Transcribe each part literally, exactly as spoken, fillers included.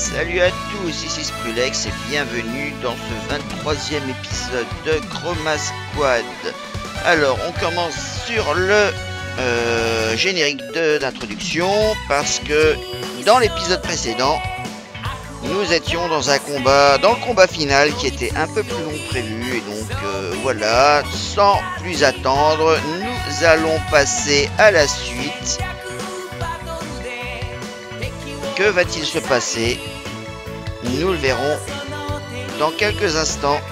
Salut à tous, ici Skrullex et bienvenue dans ce vingt-troisième épisode de Chroma Squad. Alors, on commence sur le euh, générique d'introduction parce que dans l'épisode précédent, nous étions dans un combat, dans le combat final qui était un peu plus long que prévu. Et donc euh, voilà, sans plus attendre, nous allons passer à la suite. Que va-t-il se passer? Nous le verrons dans quelques instants.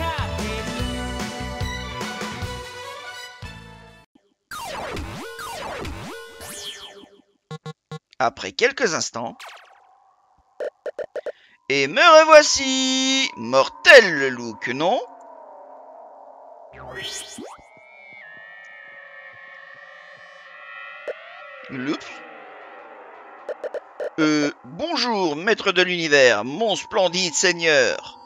Après quelques instants. Et me revoici! Mortel le look, non? Oups. Euh, bonjour, maître de l'univers, mon splendide seigneur.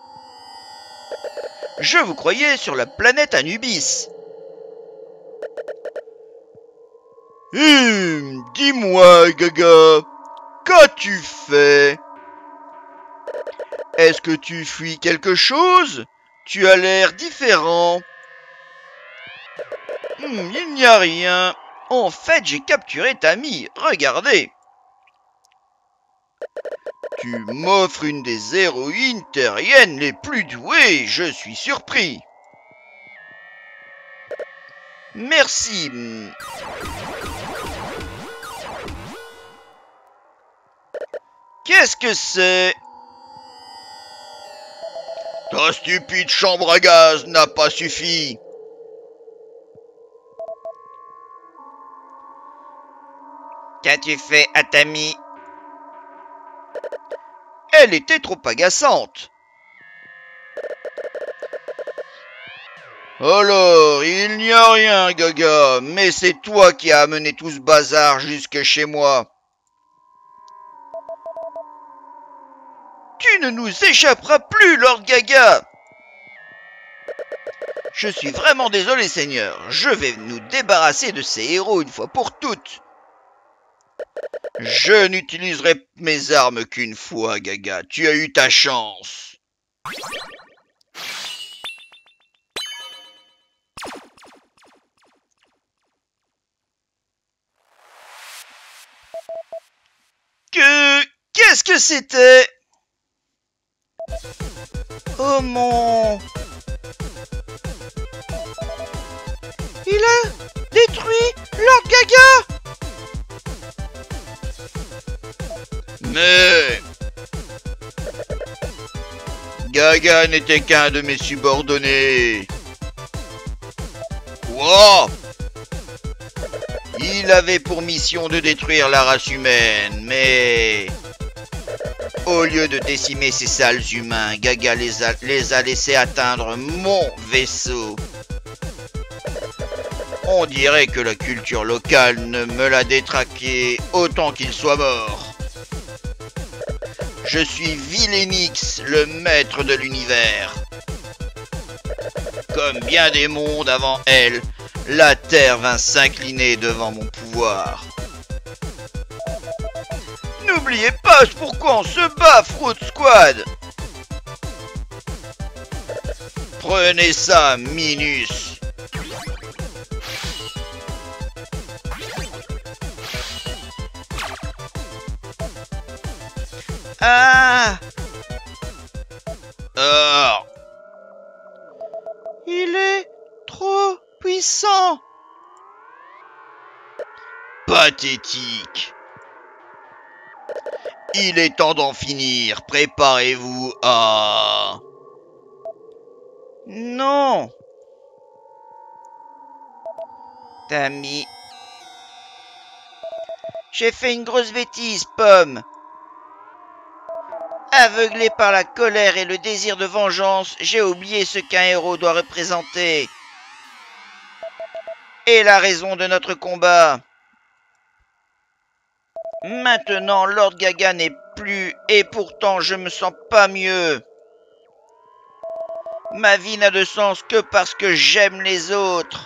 Je vous croyais sur la planète Anubis. Hum, dis-moi, Gaga, qu'as-tu fait? Est-ce que tu fuis quelque chose? Tu as l'air différent. Hum, il n'y a rien. En fait, j'ai capturé Tammy. Regardez. Tu m'offres une des héroïnes terriennes les plus douées. Je suis surpris. Merci. Qu'est-ce que c'est? Ta stupide chambre à gaz n'a pas suffi. Qu'as-tu fait à Tammy? Elle était trop agaçante. Alors, il n'y a rien, Gaga, mais c'est toi qui as amené tout ce bazar jusque chez moi. Tu ne nous échapperas plus, Lord Gaga. Je suis vraiment désolé, Seigneur. Je vais nous débarrasser de ces héros une fois pour toutes. Je n'utiliserai mes armes qu'une fois, Gaga. Tu as eu ta chance. Que... Qu'est-ce que c'était? Oh mon... Il a détruit Lord Gaga. Mais... Gaga n'était qu'un de mes subordonnés. Quoi? Il avait pour mission de détruire la race humaine, mais... Au lieu de décimer ces sales humains, Gaga les a, les a laissés atteindre mon vaisseau. On dirait que la culture locale ne me l'a détraqué autant qu'il soit mort. Je suis Vilénix, le maître de l'univers. Comme bien des mondes avant elle, la Terre vint s'incliner devant mon pouvoir. N'oubliez pas pourquoi on se bat, Fruit Squad. Prenez ça, Minus. Ah. Oh. Il est trop puissant. Pathétique. Il est temps d'en finir. Préparez-vous à... Non. Tammy. J'ai fait une grosse bêtise, Pomme. Aveuglé par la colère et le désir de vengeance, j'ai oublié ce qu'un héros doit représenter. Et la raison de notre combat. Maintenant, Lord Gaga n'est plus, et pourtant je me sens pas mieux. Ma vie n'a de sens que parce que j'aime les autres.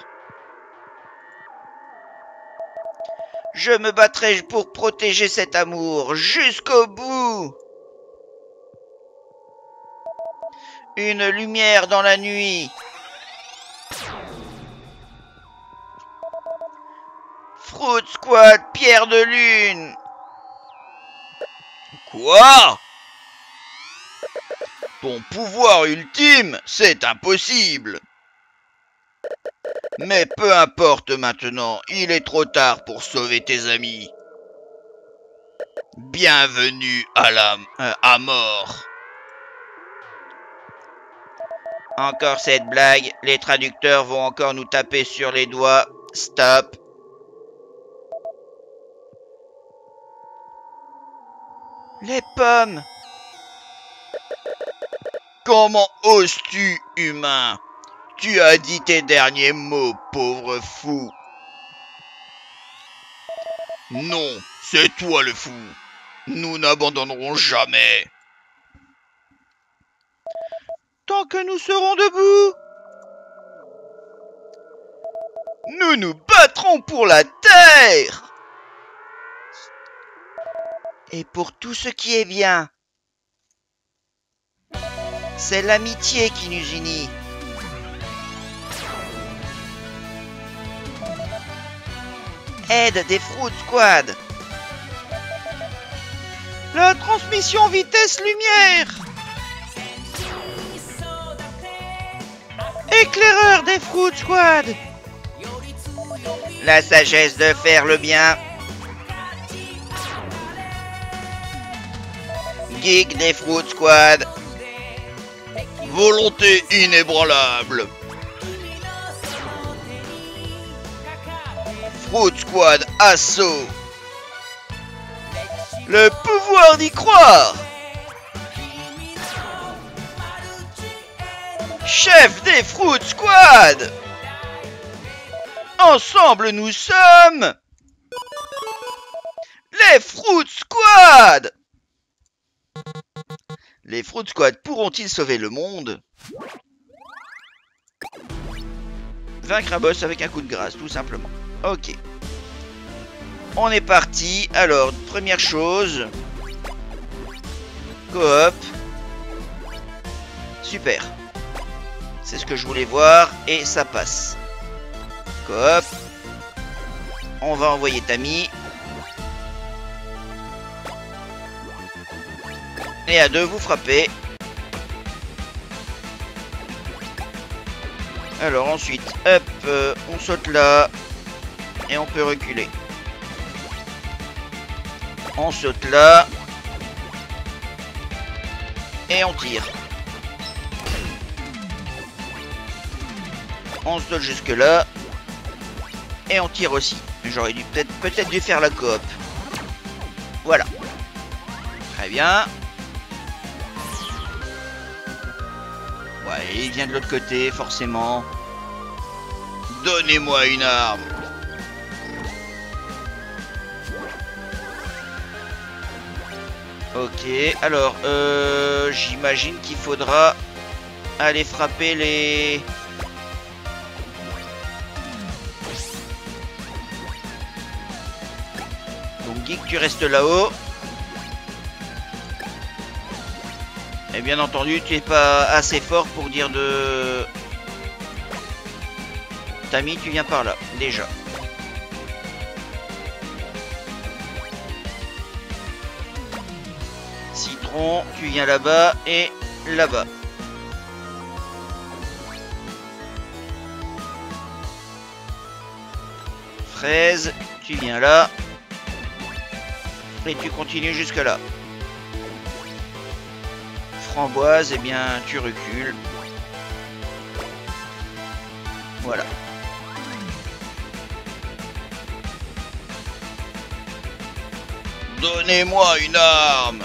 Je me battrai pour protéger cet amour jusqu'au bout. Une lumière dans la nuit. Fruit Squad, pierre de lune. Quoi? Ton pouvoir ultime, c'est impossible. Mais peu importe maintenant, il est trop tard pour sauver tes amis. Bienvenue à la euh, à mort. Encore cette blague, les traducteurs vont encore nous taper sur les doigts. Stop. Les pommes. Comment oses-tu, humain? Tu as dit tes derniers mots, pauvre fou. Non, c'est toi le fou. Nous n'abandonnerons jamais. Tant que nous serons debout, nous nous battrons pour la terre. Et pour tout ce qui est bien. C'est l'amitié qui nous unit. Aide des Fruit Squad. La transmission vitesse lumière. Éclaireur des Fruit Squad. La sagesse de faire le bien. Geek des Fruit Squad. Volonté inébranlable. Fruit Squad assaut. Le pouvoir d'y croire. Chef des Fruit Squad. Ensemble nous sommes les Fruit Squad. Les Fruit Squad pourront-ils sauver le monde? Vaincre un boss avec un coup de grâce, tout simplement. Ok. On est parti. Alors, première chose. Coop. Super. C'est ce que je voulais voir et ça passe. Coop. On va envoyer Tammy. Et à deux, vous frappez. Alors ensuite, hop, euh, on saute là. Et on peut reculer. On saute là. Et on tire. On saute jusque là. Et on tire aussi. J'aurais dû peut-être peut-être dû faire la coop. Voilà. Très bien. Ouais, il vient de l'autre côté, forcément. Donnez-moi une arme. Ok, alors, euh, j'imagine qu'il faudra aller frapper les... Donc, Geek, tu restes là-haut. Et bien entendu, tu n'es pas assez fort pour dire de... Tammy, tu viens par là, déjà. Citron, tu viens là-bas et là-bas. Fraise, tu viens là. Et tu continues jusque là. Framboise, eh bien, tu recules. Voilà. Donnez-moi une arme.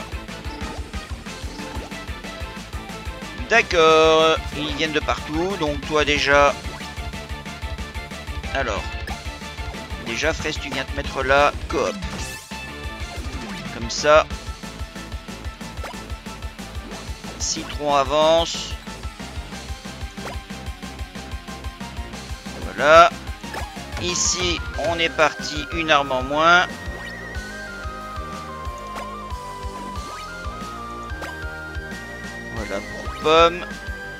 D'accord, ils viennent de partout, donc toi déjà... Alors, déjà, Fraise, tu viens te mettre là, coop. Comme ça. Citron avance. Voilà. Ici, on est parti, une arme en moins. Voilà pour Pomme.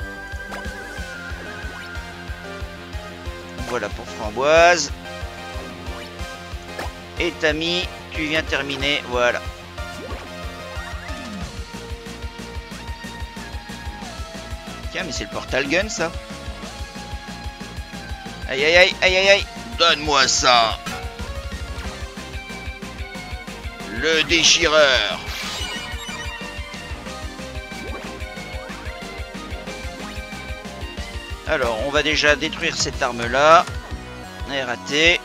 voilà pour Framboise. Et Tammy, tu viens terminer, voilà. Tiens, mais c'est le portal gun, ça. Aïe, aïe, aïe, aïe, aïe, aïe. Donne-moi ça. Le déchireur. Alors, on va déjà détruire cette arme-là. Elle est ratée.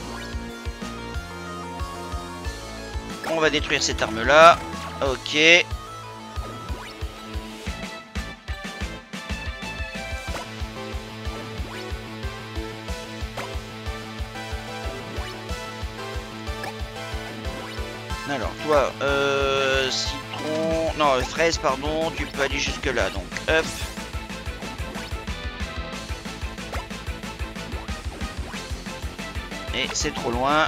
On va détruire cette arme-là. Ok. Alors, toi, euh, citron... Non, fraise, pardon, tu peux aller jusque-là, donc, hop. Et c'est trop loin.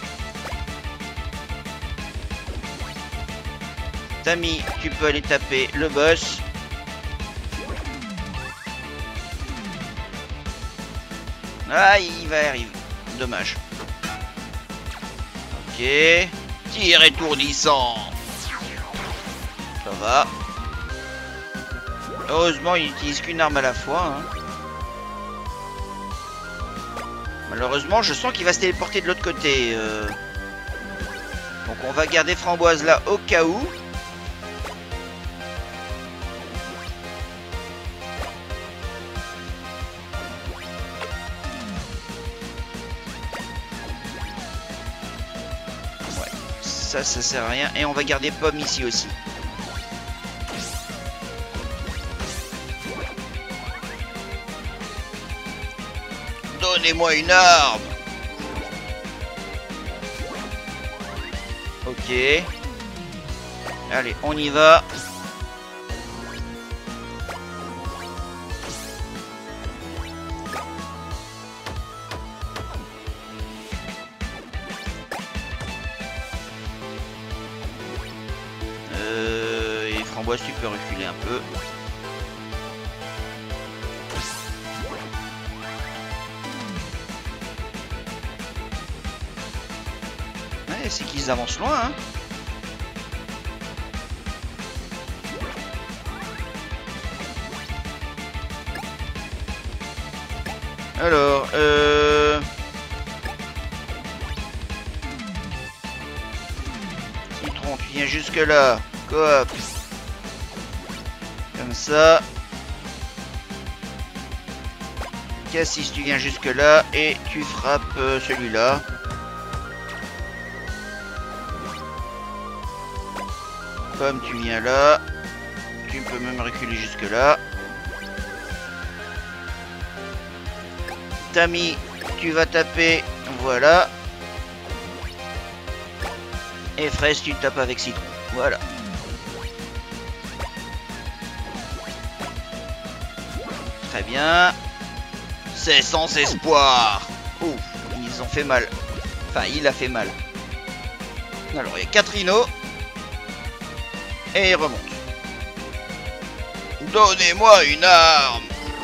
Tammy, tu peux aller taper le boss. Ah, il va y arriver. Dommage. Ok. Tir étourdissant. Ça va. Heureusement, il n'utilise qu'une arme à la fois. Hein. Malheureusement, je sens qu'il va se téléporter de l'autre côté. Euh... Donc on va garder Framboise là au cas où. Ouais, ça, ça sert à rien. Et on va garder Pomme ici aussi. Donnez-moi une arme. Ok. Allez, on y va. Euh, et Framboise, tu peux reculer un peu. C'est qu'ils avancent loin, hein. Alors, euh... Citron, tu viens jusque là. Coop. Comme ça. Cassis, tu viens jusque là et tu frappes euh, celui-là. Pomme, tu viens là. Tu peux même reculer jusque là. Tammy, tu vas taper. Voilà. Et Fraise, tu tapes avec Citron. Voilà. Très bien. C'est sans espoir. Ouf, ils ont fait mal. Enfin, il a fait mal. Alors, il y a quatre rhinos. Et il remonte. Donnez-moi une arme.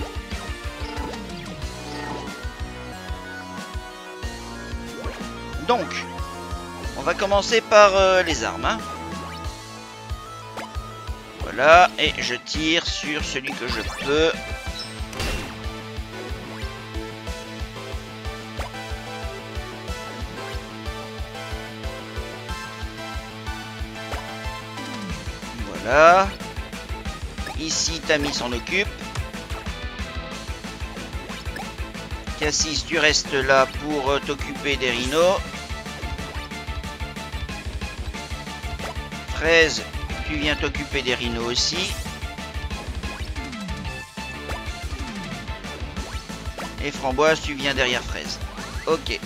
Donc, on va commencer par euh, les armes. Hein. Voilà, et je tire sur celui que je peux. Voilà. Ici, Tammy s'en occupe. Cassis, tu restes là pour euh, t'occuper des rhinos. Fraise, tu viens t'occuper des rhinos aussi. Et Framboise, tu viens derrière Fraise. Ok.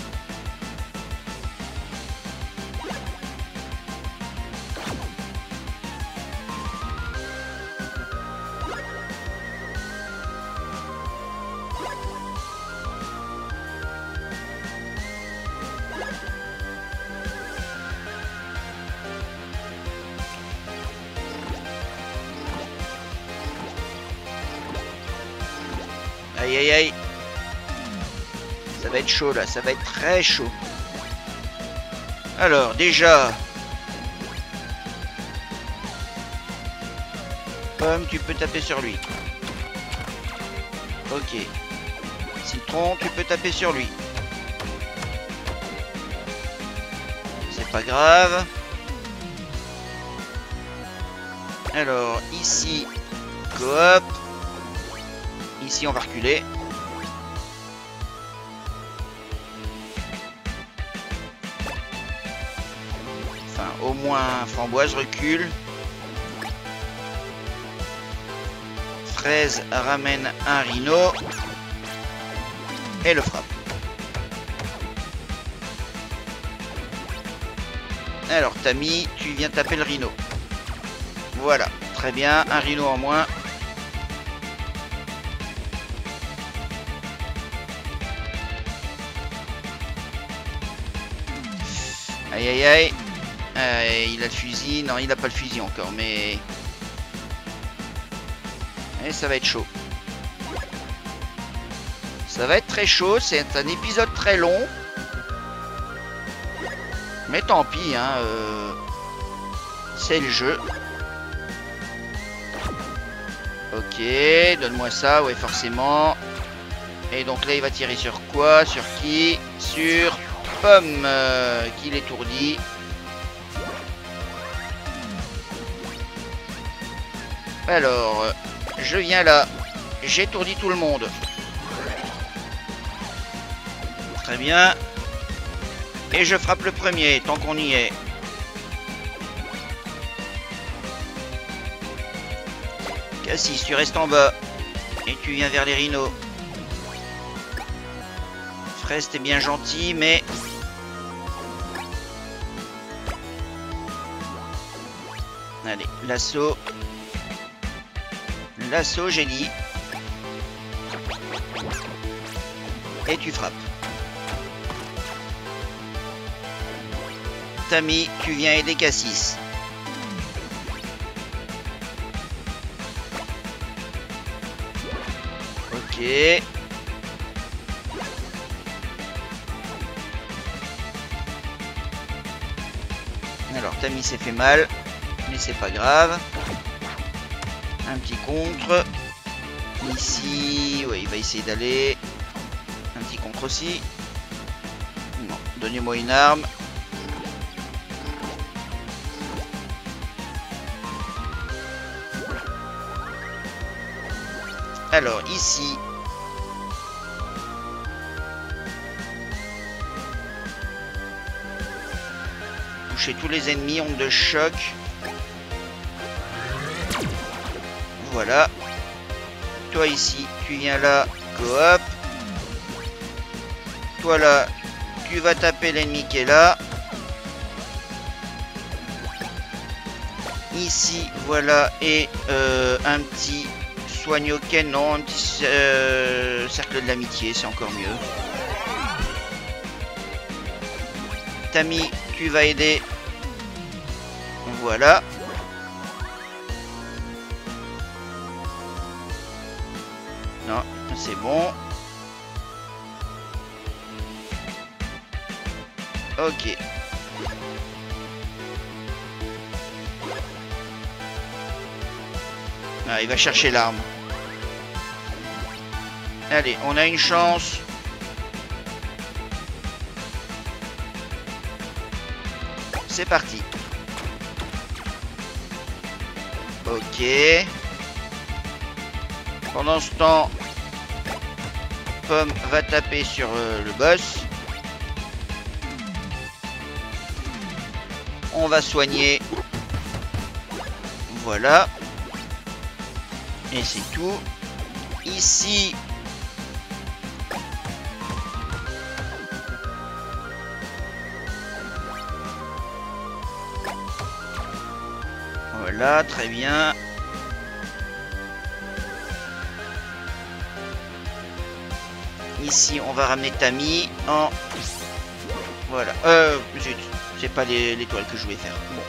Aïe aïe aïe. Ça va être chaud là, ça va être très chaud. Alors déjà... Pomme, tu peux taper sur lui. Ok. Citron, tu peux taper sur lui. C'est pas grave. Alors, ici, coop. Ici, on va reculer. Enfin, au moins, Framboise recule. Fraise ramène un rhino. Et le frappe. Alors, Tammy, tu viens taper le rhino. Voilà, très bien, un rhino en moins. Aïe aïe aïe. Euh, il a le fusil. Non, il n'a pas le fusil encore, mais... Et ça va être chaud. Ça va être très chaud, c'est un épisode très long. Mais tant pis, hein. Euh... C'est le jeu. Ok, donne-moi ça, ouais, forcément. Et donc là, il va tirer sur quoi? Sur qui? Sur Pomme, euh, qui l'étourdit. Alors, je viens là. J'étourdis tout le monde. Très bien. Et je frappe le premier, tant qu'on y est. Cassis, tu restes en bas. Et tu viens vers les rhinos. Fraise, t'es bien gentil, mais... Allez, l'assaut. L'assaut, j'ai dit. Et tu frappes. Tammy, tu viens aider Cassis. Ok. Alors, Tammy s'est fait mal, mais c'est pas grave. Un petit contre. Ici, ouais, il va essayer d'aller. Un petit contre aussi. Non, donnez-moi une arme. Alors, ici... Toucher tous les ennemis, onde de choc. Voilà. Toi ici, tu viens là, coop. Toi là, tu vas taper l'ennemi qui est là. Ici, voilà, et euh, un petit... Soignoken, non, un petit euh, cercle de l'amitié, c'est encore mieux. Tammy, tu vas aider. Voilà. Non, c'est bon. Ok. Ah, il va chercher l'arme. Allez, on a une chance. C'est parti. Ok. Pendant ce temps, Pomme va taper sur euh, le boss. On va soigner. Voilà. Et c'est tout. Ici. Voilà, très bien. Ici, on va ramener Tammy en... Voilà. Euh, zut. C'est pas l'étoile que je voulais faire. Bon.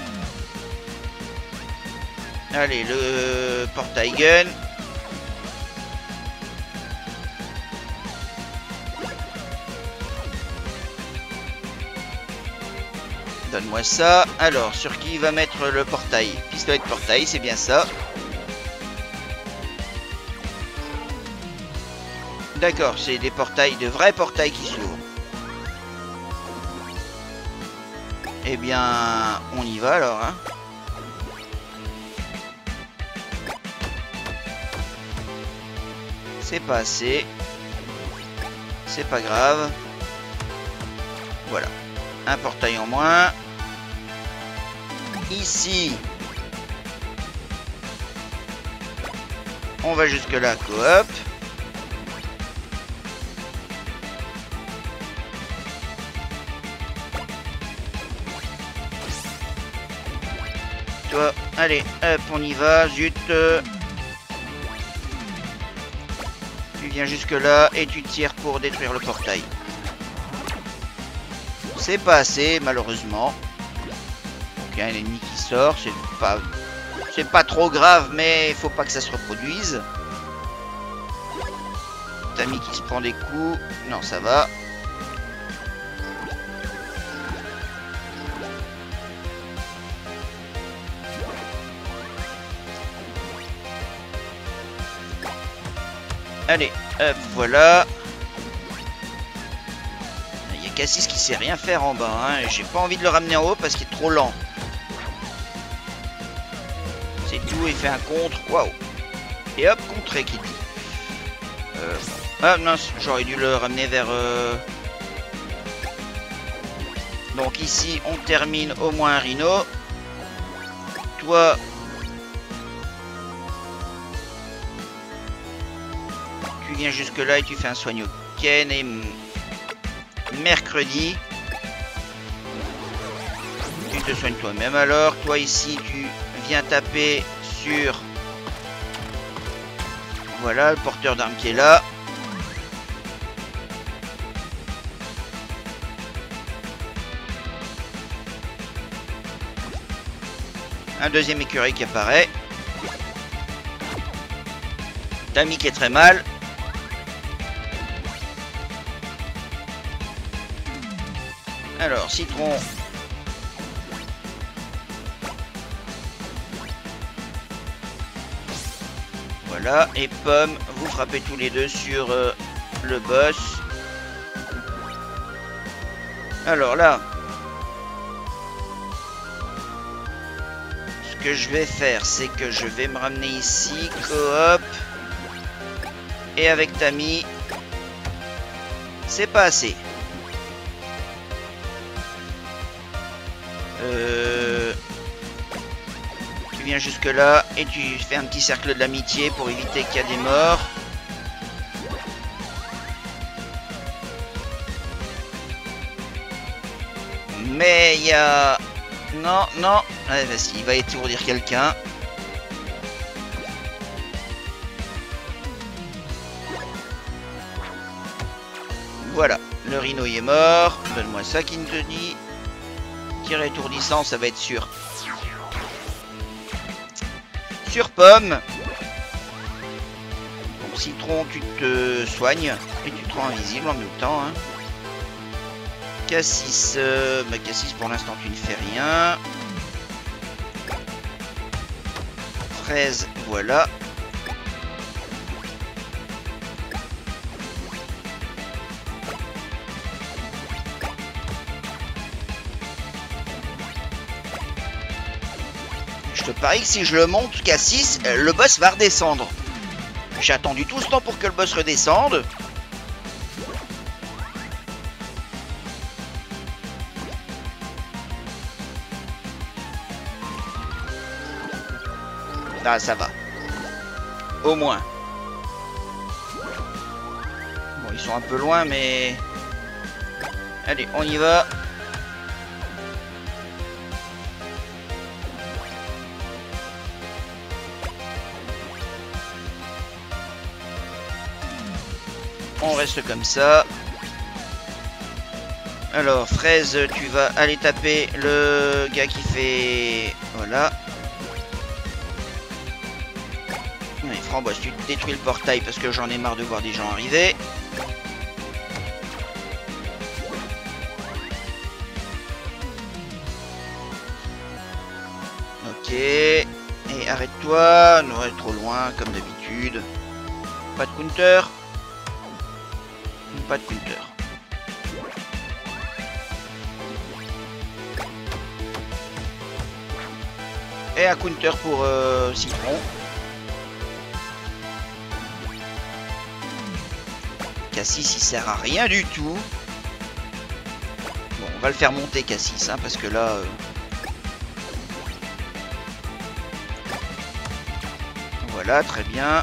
Allez, le portail gun. Donne-moi ça. Alors, sur qui va mettre le portail? Pistolet de portail, c'est bien ça. D'accord, c'est des portails, de vrais portails qui s'ouvrent. Eh bien, on y va alors, hein. C'est pas assez. C'est pas grave. Voilà. Un portail en moins. Ici. On va jusque là, coop. Toi, allez, hop, on y va. Zut. Tu viens jusque là et tu tires pour détruire le portail. C'est pas assez, malheureusement. Donc il y a un ennemi qui sort, c'est pas, c'est pas trop grave, mais il faut pas que ça se reproduise. Tammy qui se prend des coups, non ça va. Allez, hop, voilà. Il y a Cassis qui sait rien faire en bas. Hein. J'ai pas envie de le ramener en haut parce qu'il est trop lent. C'est tout, il fait un contre. Waouh. Et hop, contré qui dit. Euh, ah non, j'aurais dû le ramener vers... Euh... Donc ici, on termine au moins un rhino. Toi... Tu viens jusque là et tu fais un soigne au Ken. Et mercredi, tu te soignes toi-même. Alors, toi ici, tu viens taper sur... Voilà, le porteur d'armes qui est là. Un deuxième écureuil qui apparaît. Tammy qui est très mal. Alors, citron. Voilà, et pomme, vous frappez tous les deux sur euh, le boss. Alors là, ce que je vais faire, c'est que je vais me ramener ici, coop, et avec Tammy, c'est pas assez. Euh, tu viens jusque là et tu fais un petit cercle de l'amitié pour éviter qu'il y ait des morts. Mais il y a... Non, non. Allez, vas-y, il va étourdir quelqu'un. Voilà, le rhino est mort. Donne-moi ça qui te dit. Tir étourdissant, ça va être sûr. Sur pomme. Donc citron, tu te soignes et tu te rends invisible en même temps. Hein. Cassis, euh, bah Cassis pour l'instant tu ne fais rien. Fraise, voilà. Je te parie que si je le monte Cassis, le boss va redescendre. J'ai attendu tout ce temps pour que le boss redescende. Ah, ça va. Au moins. Bon, ils sont un peu loin, mais... Allez, on y va. On reste comme ça. Alors, Fraise, tu vas aller taper le gars qui fait... Voilà. Et Framboise, tu détruis le portail parce que j'en ai marre de voir des gens arriver. arrête-toi. Non, elle est trop loin, comme d'habitude. Pas de counter. Pas de counter. Et un counter pour euh, Citron. Cassis, il sert à rien du tout. Bon, on va le faire monter Cassis, hein, parce que là... Euh... Voilà, très bien.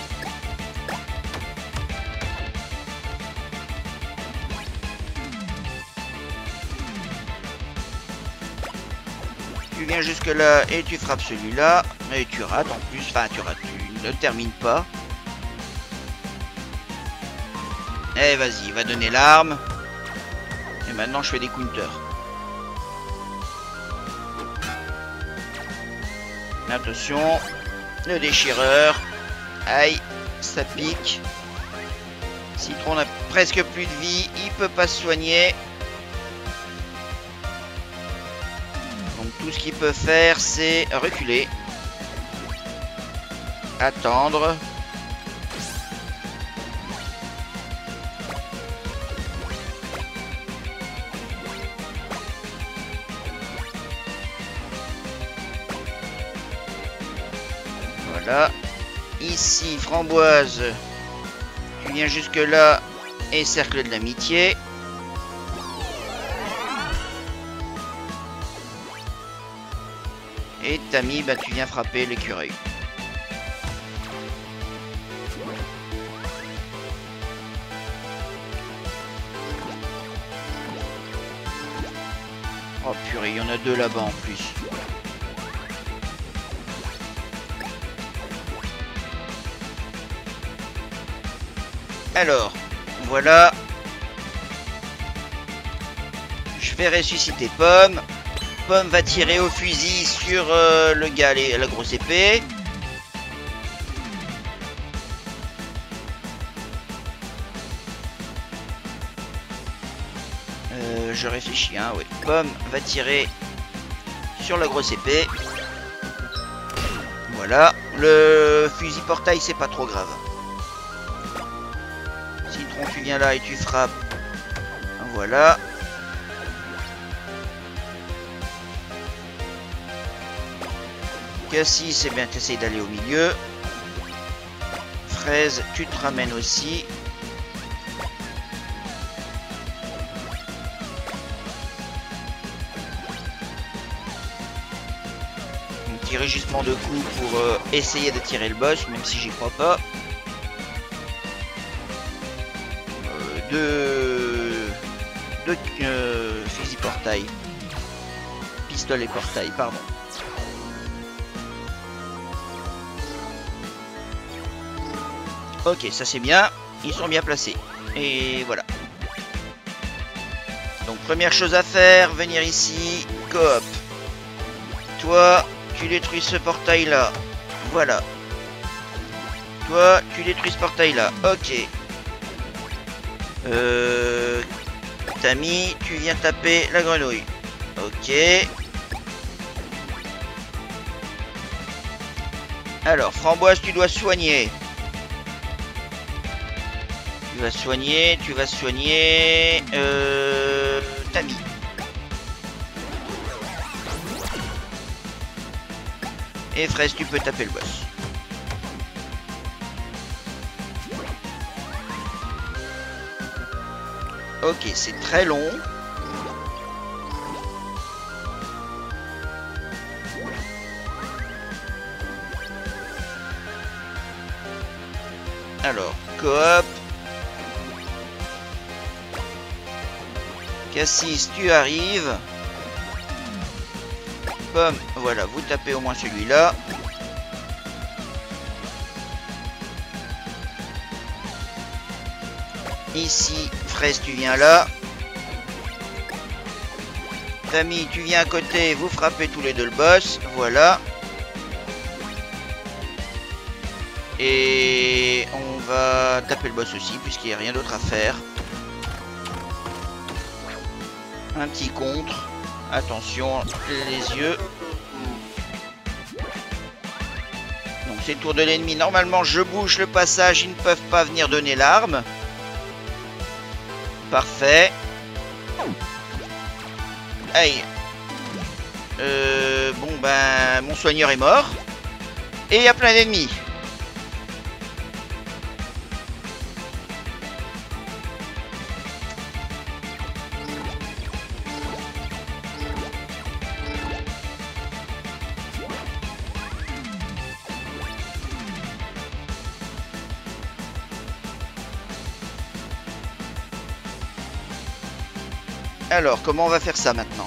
Tu viens jusque là et tu frappes celui-là. Et tu rates en plus. Enfin, tu rates, tu ne termines pas. Eh, vas-y, va donner l'arme. Et maintenant, je fais des counters. Attention. Le déchireur. Aïe, ça pique. Citron n'a presque plus de vie. Il peut pas se soigner. Donc tout ce qu'il peut faire, c'est reculer. Attendre. Voilà. Ici, Framboise. Tu viens jusque là. Et cercle de l'amitié. Et Tammy, bah, tu viens frapper l'écureuil. Oh purée, il y en a deux là-bas en plus. Alors, voilà. Je vais ressusciter Pomme. Pomme va tirer au fusil sur euh, le gars, les, la grosse épée. Euh, je réfléchis, hein, oui. Pomme va tirer sur la grosse épée. Voilà. Le fusil portail, c'est pas trop grave. Citron, tu viens là et tu frappes. Voilà. Cassis, c'est bien, tu essayes d'aller au milieu. Fraise, tu te ramènes aussi. Un petit régissement de coups pour euh, essayer de tirer le boss, même si j'y crois pas. Euh, deux... Deux euh, fusil portail. Pistolet portail, pardon. Ok, ça c'est bien. Ils sont bien placés. Et voilà. Donc première chose à faire, venir ici. Coop. Toi, tu détruis ce portail là. Voilà. Toi, tu détruis ce portail là. Ok. Euh... Tammy, tu viens taper la grenouille. Ok. Alors, Framboise, tu dois soigner. Tu vas soigner, tu vas soigner... Euh... Tammy. Et Fraise, tu peux taper le boss. Ok, c'est très long. Alors, coop. Cassis, tu arrives. Pomme, voilà, vous tapez au moins celui-là. Ici, Fraise, tu viens là. Tammy, tu viens à côté, vous frappez tous les deux le boss. Voilà. Et on va taper le boss aussi, puisqu'il n'y a rien d'autre à faire. Un petit contre. Attention, les yeux. c'est le tour de l'ennemi. Normalement, je bouge le passage. Ils ne peuvent pas venir donner l'arme. Parfait. Aïe. Euh, bon, ben, mon soigneur est mort. Et il y a plein d'ennemis. Alors, comment on va faire ça maintenant?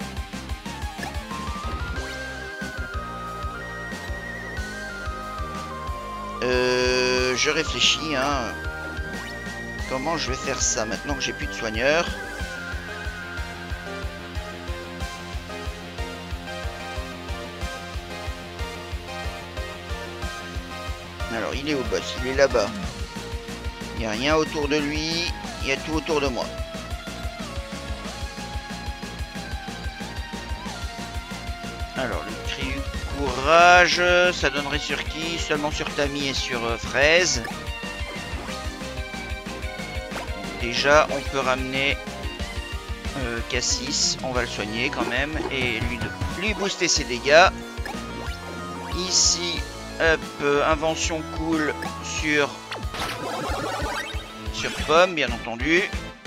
Euh, je réfléchis, hein. Comment je vais faire ça maintenant que j'ai plus de soigneurs? Alors, il est où le boss? Il est là-bas. Il n'y a rien autour de lui. Il y a tout autour de moi. Alors, le cri du courage, ça donnerait sur qui? Seulement sur Tammy et sur euh, Fraise. Déjà, on peut ramener euh, Cassis. On va le soigner quand même. Et lui, lui booster ses dégâts. Ici, hop, euh, invention cool sur, sur Pomme, bien entendu.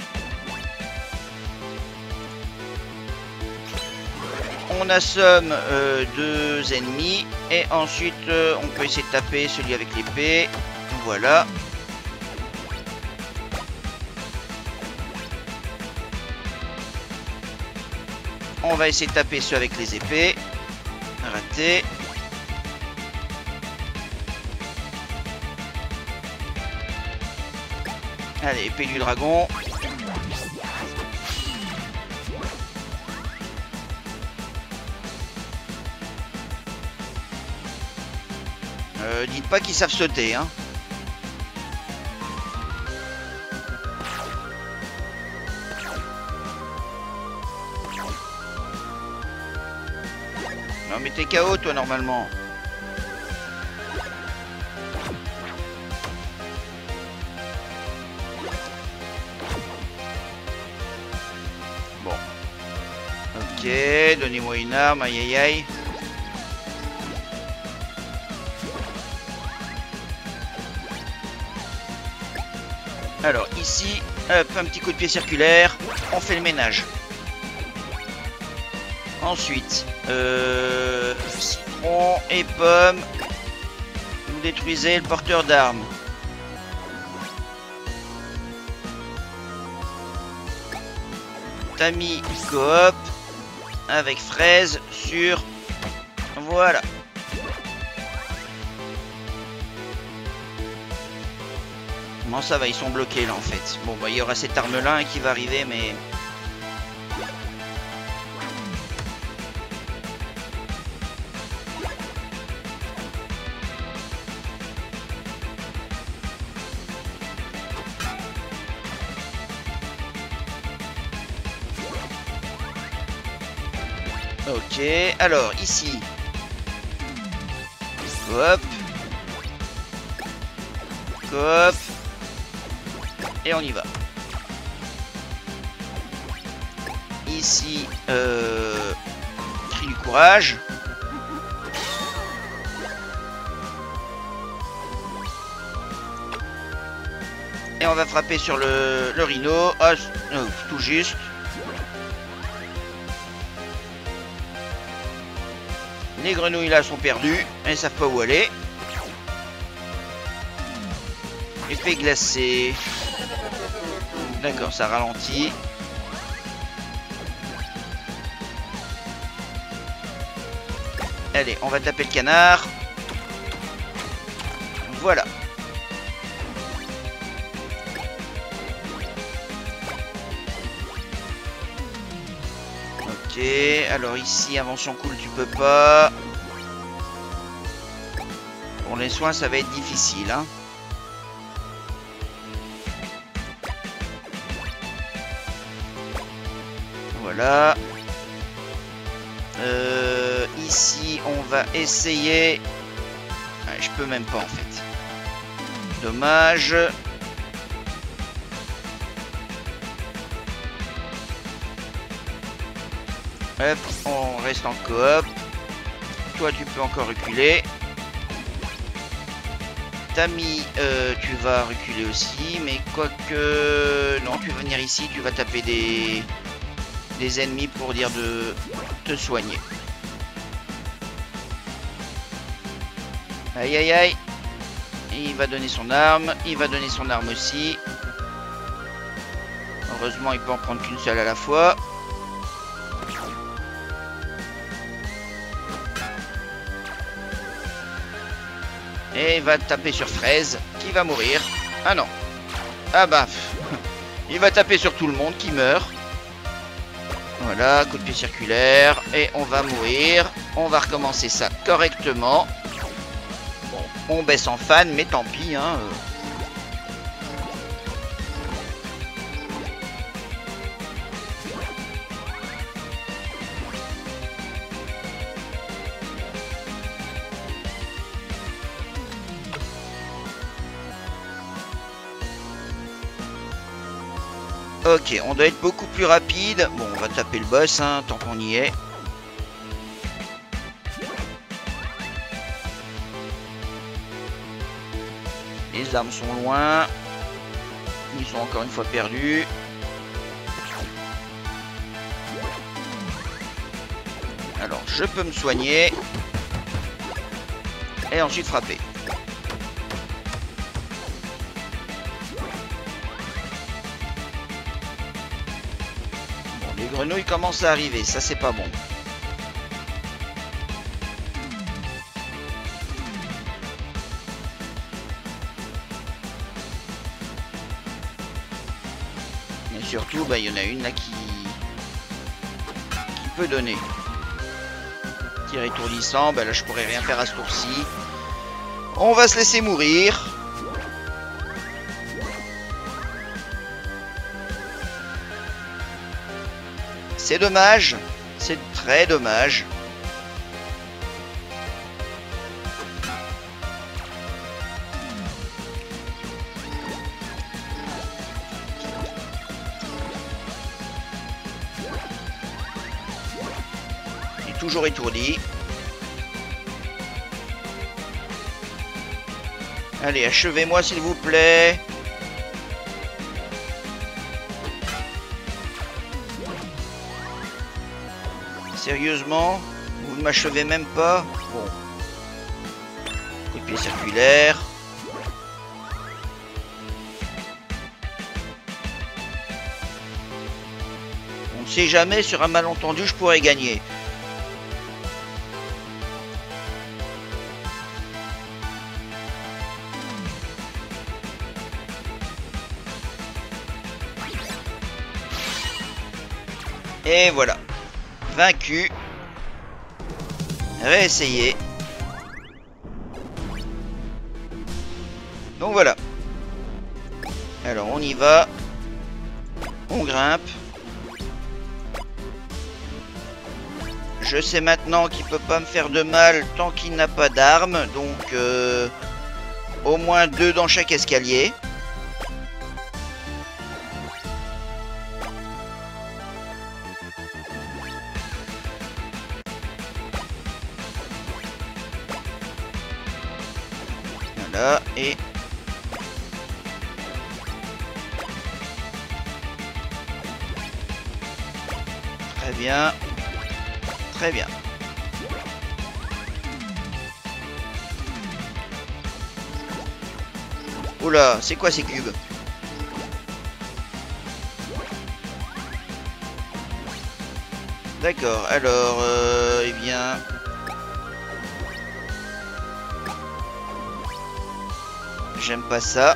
On assomme euh, deux ennemis et ensuite euh, on peut essayer de taper celui avec l'épée. Voilà. On va essayer de taper ceux avec les épées. Raté. Allez, épée du dragon. Euh, dites pas qu'ils savent sauter, hein. Non mais t'es K O toi normalement. Bon. Ok, donnez-moi une arme, aïe aïe aïe. Alors ici, hop, un petit coup de pied circulaire, on fait le ménage. Ensuite, euh, citron et pomme, vous détruisez le porteur d'armes. Tammy coop avec Fraise sur... Voilà. Comment ça va, ils sont bloqués là en fait. Bon bah il y aura cette arme là qui va arriver mais... Ok, alors ici. Hop. Hop. Et on y va. Ici, euh, cri du courage. Et on va frapper sur le, le rhino. Ah, oh, tout juste. Les grenouilles là sont perdues. Elles savent pas où aller. Effet glacé. D'accord, ça ralentit. Allez, on va taper le canard. Voilà. Ok, alors ici, invention cool, tu peux pas. Pour les soins, ça va être difficile, hein. Voilà. Euh, ici, on va essayer... Allez, je peux même pas en fait. Dommage. Hop, on reste en coop. Toi, tu peux encore reculer. Tammy, euh, tu vas reculer aussi, mais quoique... Non, tu vas venir ici, tu vas taper des... des ennemis pour dire de te soigner. Aïe, aïe, aïe. Il va donner son arme, il va donner son arme aussi. Heureusement, il peut en prendre qu'une seule à la fois. Et il va taper sur Fraise, qui va mourir. Ah non. Ah bah. Il va taper sur tout le monde, qui meurt. Voilà, coup de pied circulaire. Et on va mourir. On va recommencer ça correctement. Bon, on baisse en fan, mais tant pis, hein. Ok, on doit être beaucoup plus rapide. Bon, on va taper le boss, hein, tant qu'on y est. Les armes sont loin. Ils sont encore une fois perdus. Alors, je peux me soigner. Et ensuite frapper. Les grenouilles commencent à arriver, ça c'est pas bon. Mais surtout, bah, il y en a une là qui... qui peut donner. Tir étourdissant, bah là je pourrais rien faire à ce tour-ci. On va se laisser mourir. C'est dommage, c'est très dommage. Il est toujours étourdi. Allez, achevez-moi s'il vous plaît. Sérieusement, vous ne m'achevez même pas. Bon. Coup de pied circulaire. On ne sait jamais, sur un malentendu, je pourrais gagner. Et voilà. Vaincu. Réessayer. Donc voilà. Alors on y va. On grimpe. Je sais maintenant qu'il peut pas me faire de mal tant qu'il n'a pas d'arme. Donc euh, au moins deux dans chaque escalier. Voilà, et très bien, très bien. Oula, c'est quoi ces cubes? D'accord, alors, euh, eh bien... J'aime pas ça.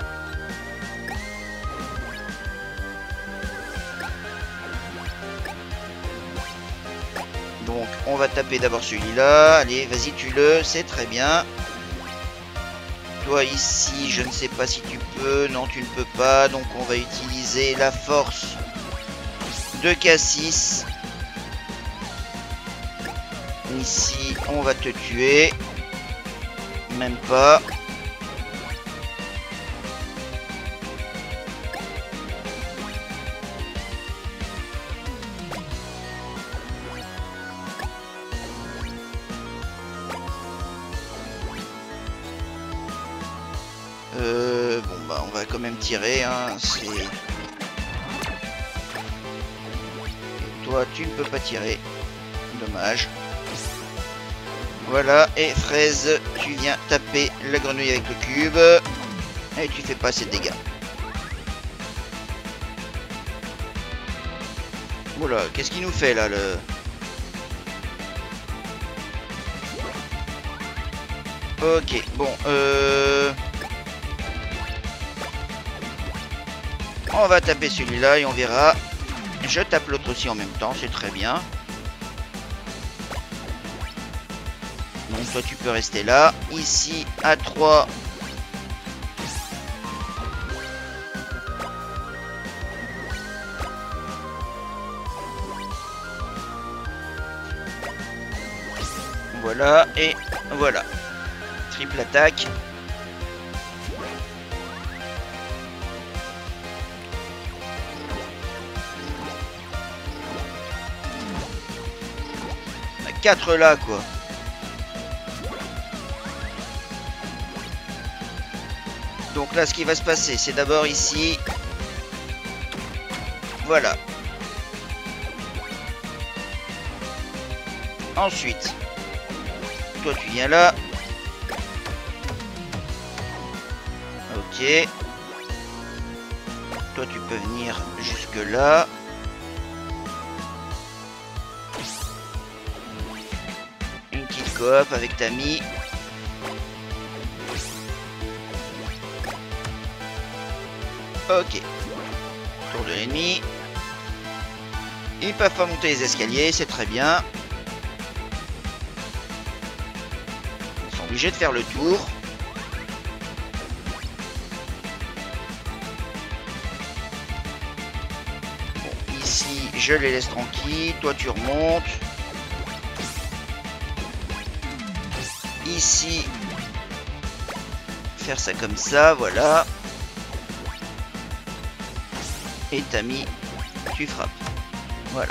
Donc on va taper d'abord celui-là. Allez, vas-y, tue-le, c'est très bien. Toi ici, je ne sais pas si tu peux. Non, tu ne peux pas. Donc on va utiliser la force de Cassis. Ici, on va te tuer. Même pas. Euh, bon bah on va quand même tirer, hein, c'est... Toi tu ne peux pas tirer, dommage. Voilà, et Fraise, tu viens taper la grenouille avec le cube, et tu fais pas assez de dégâts. Oula, qu'est-ce qu'il nous fait là, le... Ok, bon, euh... on va taper celui-là et on verra. Je tape l'autre aussi en même temps, c'est très bien. Donc toi tu peux rester là. Ici à trois. Voilà, et voilà. Triple attaque. quatre là quoi. Donc là ce qui va se passer c'est d'abord ici. Voilà. Ensuite toi tu viens là. Ok. Toi tu peux venir jusque là. Coop avec Tammy. Ok. Tour de l'ennemi. Ils peuvent pas monter les escaliers, c'est très bien. Ils sont obligés de faire le tour. Bon, ici, je les laisse tranquilles. Toi, tu remontes. Ici, faire ça comme ça, voilà. Et Tammy, tu frappes. Voilà.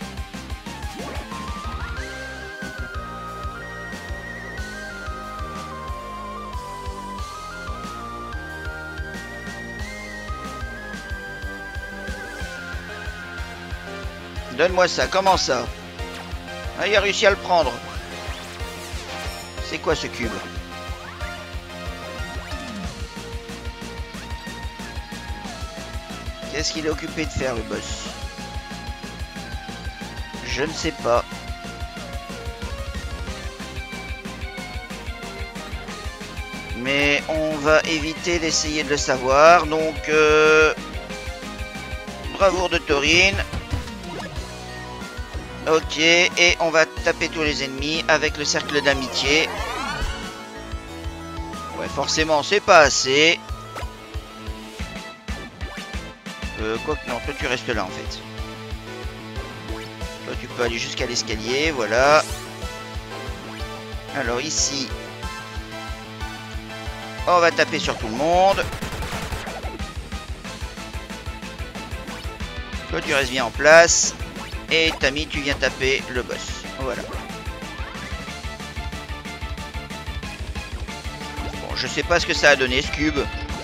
Donne-moi ça, comment ça? Ah, il a réussi à le prendre. C'est quoi ce cube? Qu'est-ce qu'il est occupé de faire le boss? Je ne sais pas. Mais on va éviter d'essayer de le savoir. Donc, euh... bravoure de Taurine. Ok, et on va taper tous les ennemis avec le cercle d'amitié. Ouais, forcément, c'est pas assez. Euh, quoi que non, toi tu restes là en fait. Toi tu peux aller jusqu'à l'escalier, voilà. Alors ici, on va taper sur tout le monde. Toi tu restes bien en place. Et Tammy, tu viens taper le boss. Voilà. Bon, je sais pas ce que ça a donné ce cube.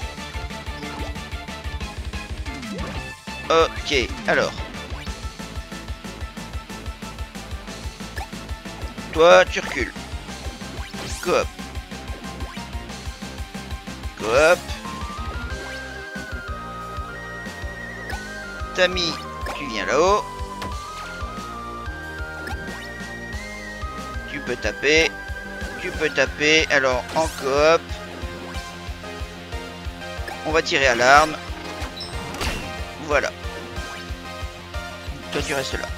Ok, alors. Toi, tu recules. Coop. Coop. Tammy, tu viens là-haut. Tu peux taper. Tu peux taper. Alors, en coop. On va tirer à l'arme. Voilà. Toi, tu restes là.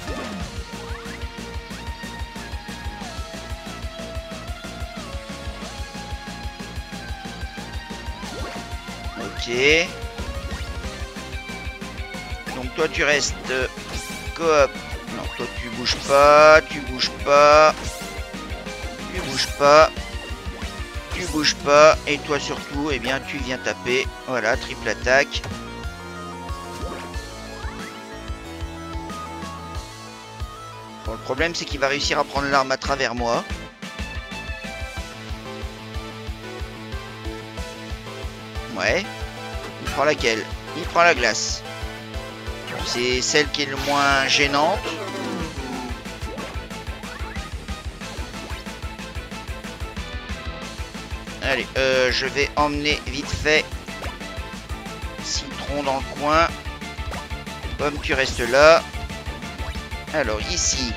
Ok. Donc, toi, tu restes coop. Non, toi, tu bouges pas. Tu bouges pas. Tu bouges pas. Tu tu bouges pas. Et toi surtout, eh bien, tu viens taper. Voilà, triple attaque. Bon, le problème, c'est qu'il va réussir à prendre l'arme à travers moi. Ouais. Il prend laquelle? Il prend la glace. C'est celle qui est le moins gênante. Allez, euh, je vais emmener vite fait Citron dans le coin. Pomme, tu restes là. Alors ici.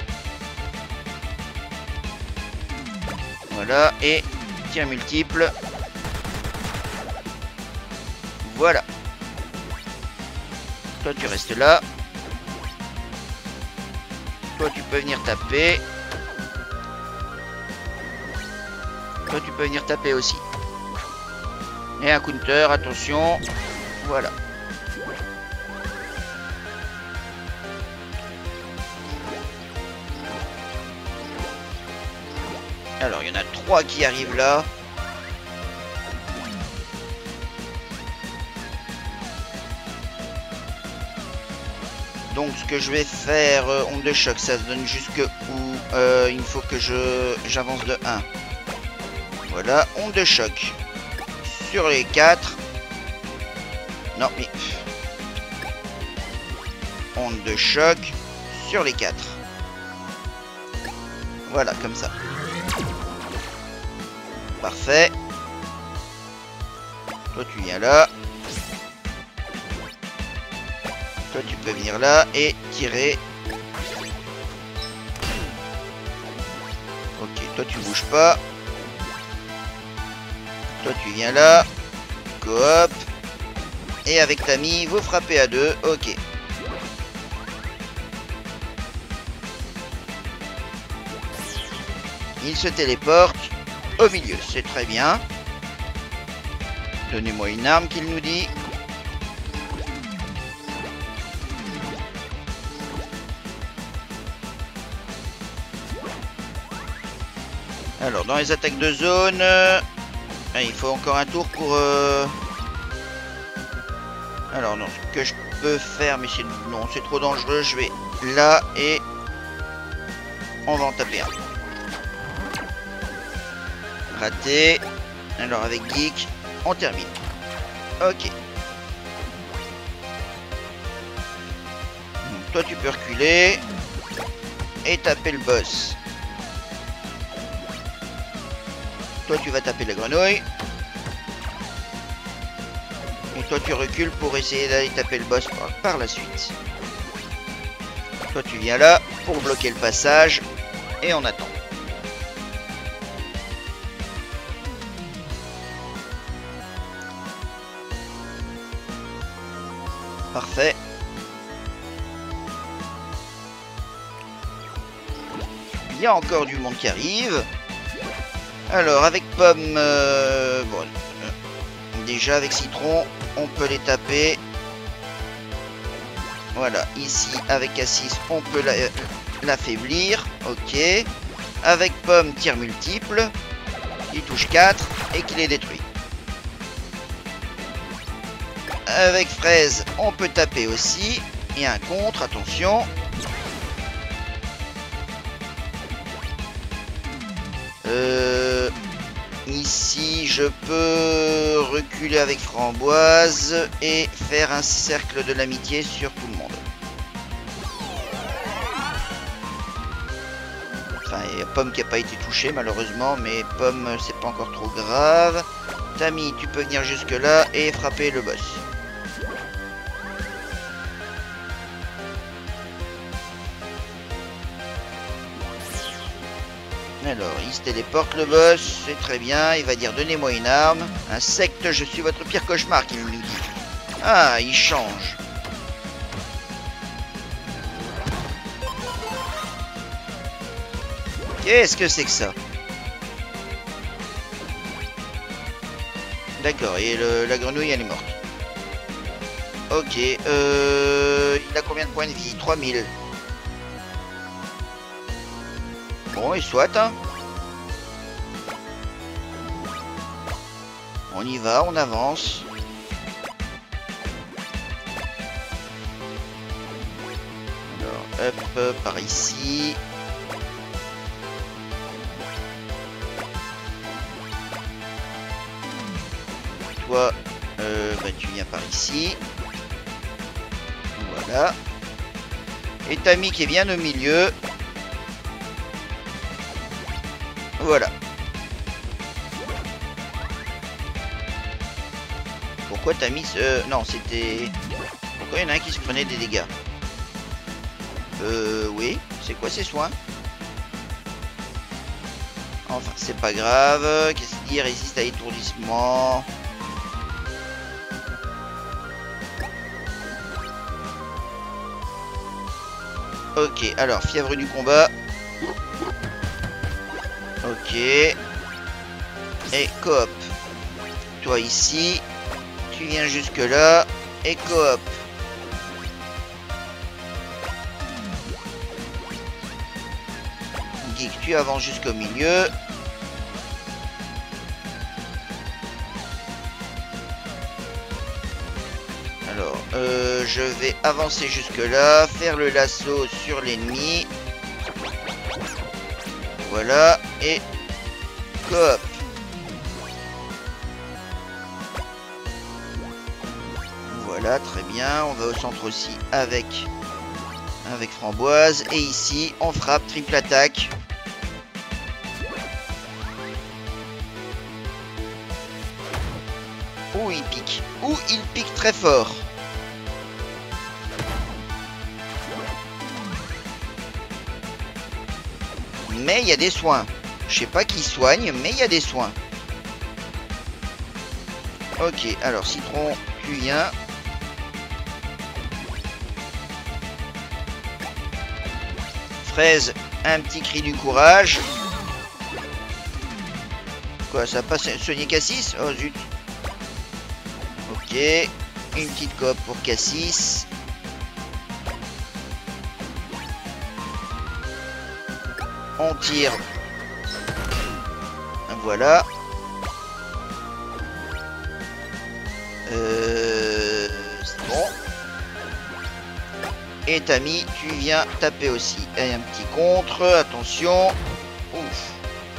Voilà, et tir multiple. Voilà. Toi tu restes là. Toi tu peux venir taper. Toi tu peux venir taper aussi. Et un counter, attention. Voilà. Alors il y en a trois qui arrivent là. Donc ce que je vais faire, euh, onde de choc, ça se donne jusque où euh, il faut que je j'avance de un. Voilà, onde de choc sur les quatre. Non mais onde de choc sur les quatre. Voilà, comme ça. Parfait. Toi tu viens là. Toi tu peux venir là et tirer. Ok, toi tu bouges pas. Toi tu viens là. Coop. Et avec Tammy, vous frappez à deux. Ok. Il se téléporte au milieu. C'est très bien. Donnez-moi une arme qu'il nous dit. Alors, dans les attaques de zone, euh, il faut encore un tour pour... Euh... Alors, non, ce que je peux faire, mais c'est non, c'est trop dangereux, je vais là et on va en taper un. Raté. Alors, avec Geek, on termine. Ok. Donc, toi, tu peux reculer et taper le boss. Toi tu vas taper la grenouille. Et toi tu recules pour essayer d'aller taper le boss par, par la suite. Toi tu viens là pour bloquer le passage. Et on attend. Parfait. Il y a encore du monde qui arrive. Alors avec Pomme, euh, bon, euh, déjà avec Citron, on peut les taper. Voilà, ici avec Cassis, on peut l'affaiblir. La, ok. Avec Pomme, tir multiple. Il touche quatre et qu'il est détruit. Avec Fraise, on peut taper aussi. Et un contre, attention. Euh, ici, je peux reculer avec Framboise et faire un cercle de l'amitié sur tout le monde. Enfin, il y a Pomme qui n'a pas été touchée malheureusement, mais Pomme, c'est pas encore trop grave. Tammy, tu peux venir jusque là et frapper le boss. Alors, il se téléporte le boss, c'est très bien, il va dire donnez-moi une arme. Insecte, je suis votre pire cauchemar, qu'il nous dit. Ah, il change. Qu'est-ce que c'est que ça? D'accord, et le, la grenouille, elle est morte. Ok, euh, il a combien de points de vie? trois mille. Bon, et soit, hein. On y va, on avance. Alors, hop, par ici. Toi, euh, bah, tu viens par ici. Voilà. Et Tammy qui est bien au milieu. Voilà. Pourquoi Tammy se... Euh, non, c'était... Pourquoi il y en a un qui se prenait des dégâts? Euh, oui. C'est quoi ces soins? Enfin, c'est pas grave. Qu'est-ce qu'il dit? Résiste à l'étourdissement. Ok, alors, fièvre du combat. Ok. Et coop. Toi ici. Tu viens jusque là. Et coop. Geek, tu avances jusqu'au milieu. Alors, euh, je vais avancer jusque là, faire le lasso sur l'ennemi. Voilà, et coop. Voilà, très bien. On va au centre aussi avec, avec Framboise. Et ici, on frappe triple attaque. Ouh, il pique. Ouh, il pique très fort. Mais il y a des soins. Je sais pas qui soigne, mais il y a des soins. Ok, alors Citron, tu viens. Fraise, un petit cri du courage. Quoi, ça passe soigner Cassis? Oh zut. Ok, une petite coop pour Cassis. On tire. Voilà. Euh, c'est bon. Et Tammy, tu viens taper aussi. Et un petit contre, attention. Ouf.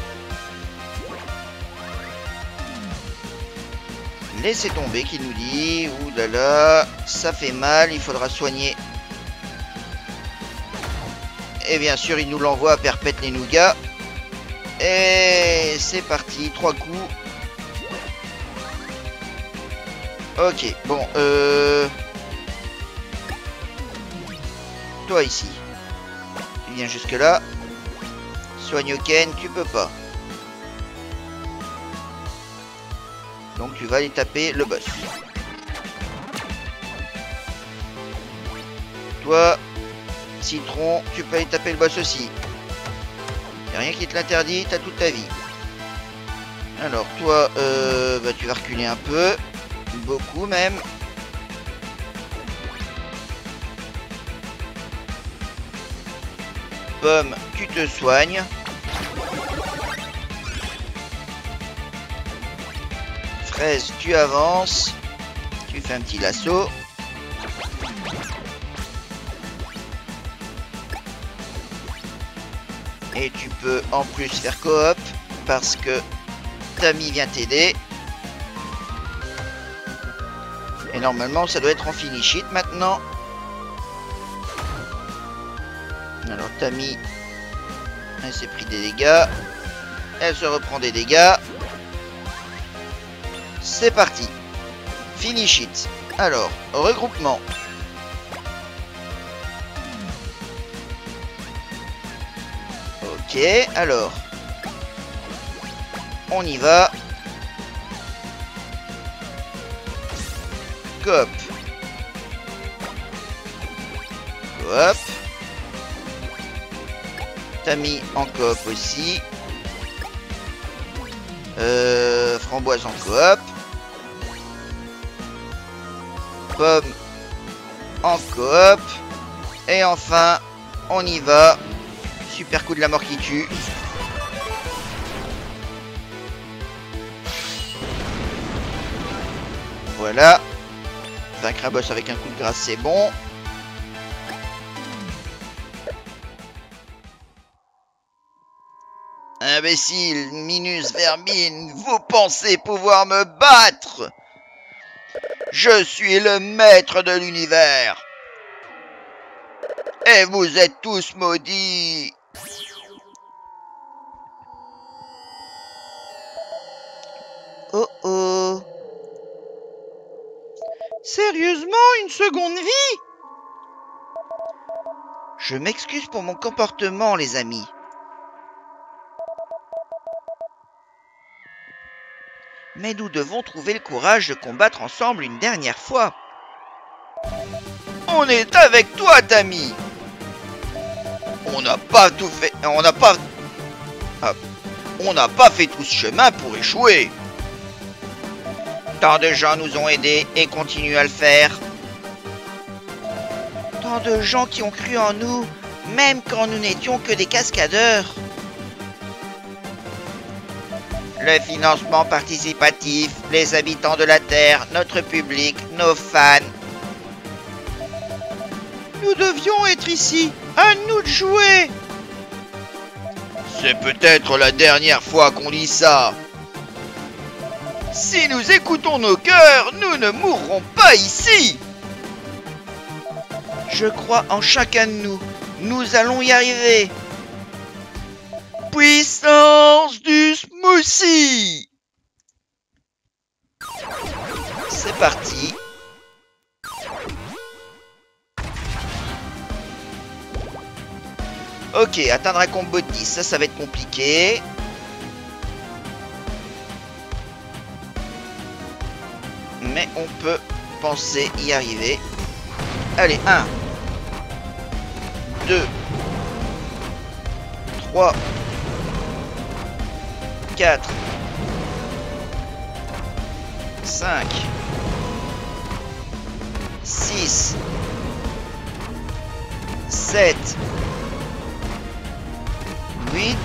Laissez tomber, qui nous dit. Ouh là là, ça fait mal, il faudra soigner. Et bien sûr, il nous l'envoie à perpète les nougats. Et c'est parti, trois coups. Ok, bon, euh... toi ici. Tu viens jusque là. Soigne Ken, tu peux pas. Donc tu vas aller taper le boss. Toi, Citron, tu peux aller taper le boss aussi. Y'a rien qui te l'interdit, t'as toute ta vie. Alors toi, euh, bah, tu vas reculer un peu. Beaucoup même. Pomme, tu te soignes. Fraise, tu avances. Tu fais un petit lasso. Et tu peux en plus faire coop parce que Tammy vient t'aider. Et normalement ça doit être en finish it maintenant. Alors Tammy, elle s'est pris des dégâts. Elle se reprend des dégâts. C'est parti. Finish it. Alors, regroupement. Ok, alors. On y va. Coop. Coop. Tammy en coop aussi. Euh, Framboise en coop. Pomme en coop. Et enfin, on y va. Super coup de la mort qui tue. Voilà. Vaincre un boss avec un coup de grâce, c'est bon. Imbécile, Minus Vermine, vous pensez pouvoir me battre? Je suis le maître de l'univers. Et vous êtes tous maudits. Oh oh. Sérieusement, une seconde vie? Je m'excuse pour mon comportement, les amis. Mais nous devons trouver le courage de combattre ensemble une dernière fois. On est avec toi, Tammy. On n'a pas tout fait... On n'a pas... Ah, on n'a pas fait tout ce chemin pour échouer. Tant de gens nous ont aidés et continuent à le faire. Tant de gens qui ont cru en nous, même quand nous n'étions que des cascadeurs. Le financement participatif, les habitants de la Terre, notre public, nos fans. Nous devions être ici, à nous de jouer. C'est peut-être la dernière fois qu'on dit ça. Si nous écoutons nos cœurs, nous ne mourrons pas ici. Je crois en chacun de nous. Nous allons y arriver. Puissance du smoothie. C'est parti. Ok, atteindre un combo de dix, ça, ça va être compliqué. Mais on peut penser y arriver. Allez, un, deux, trois, quatre, cinq, six, sept, huit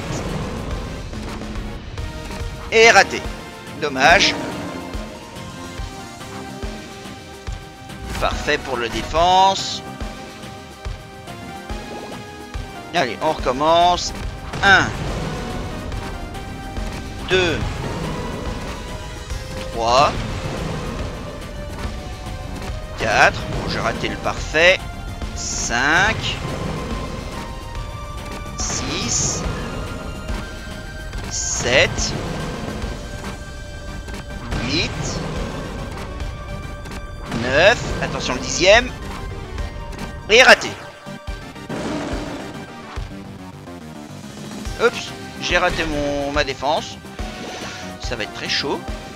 et raté. Dommage. Parfait pour le défense. Allez, on recommence. un, deux, trois, quatre. Bon, j'ai raté le parfait. cinq, six, sept, huit, neuf, attention le dixième, et raté. Oups, j'ai raté mon, ma défense. Ça va être très chaud.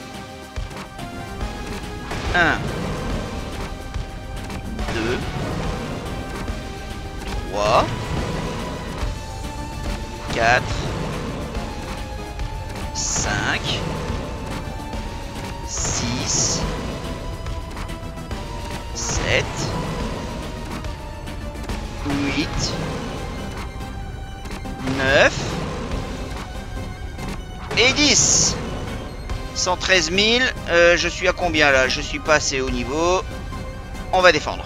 un, deux, trois, quatre, cinq, six, sept, huit, neuf et dix. cent treize mille. Euh, je suis à combien là? Je suis pas assez haut niveau. On va défendre.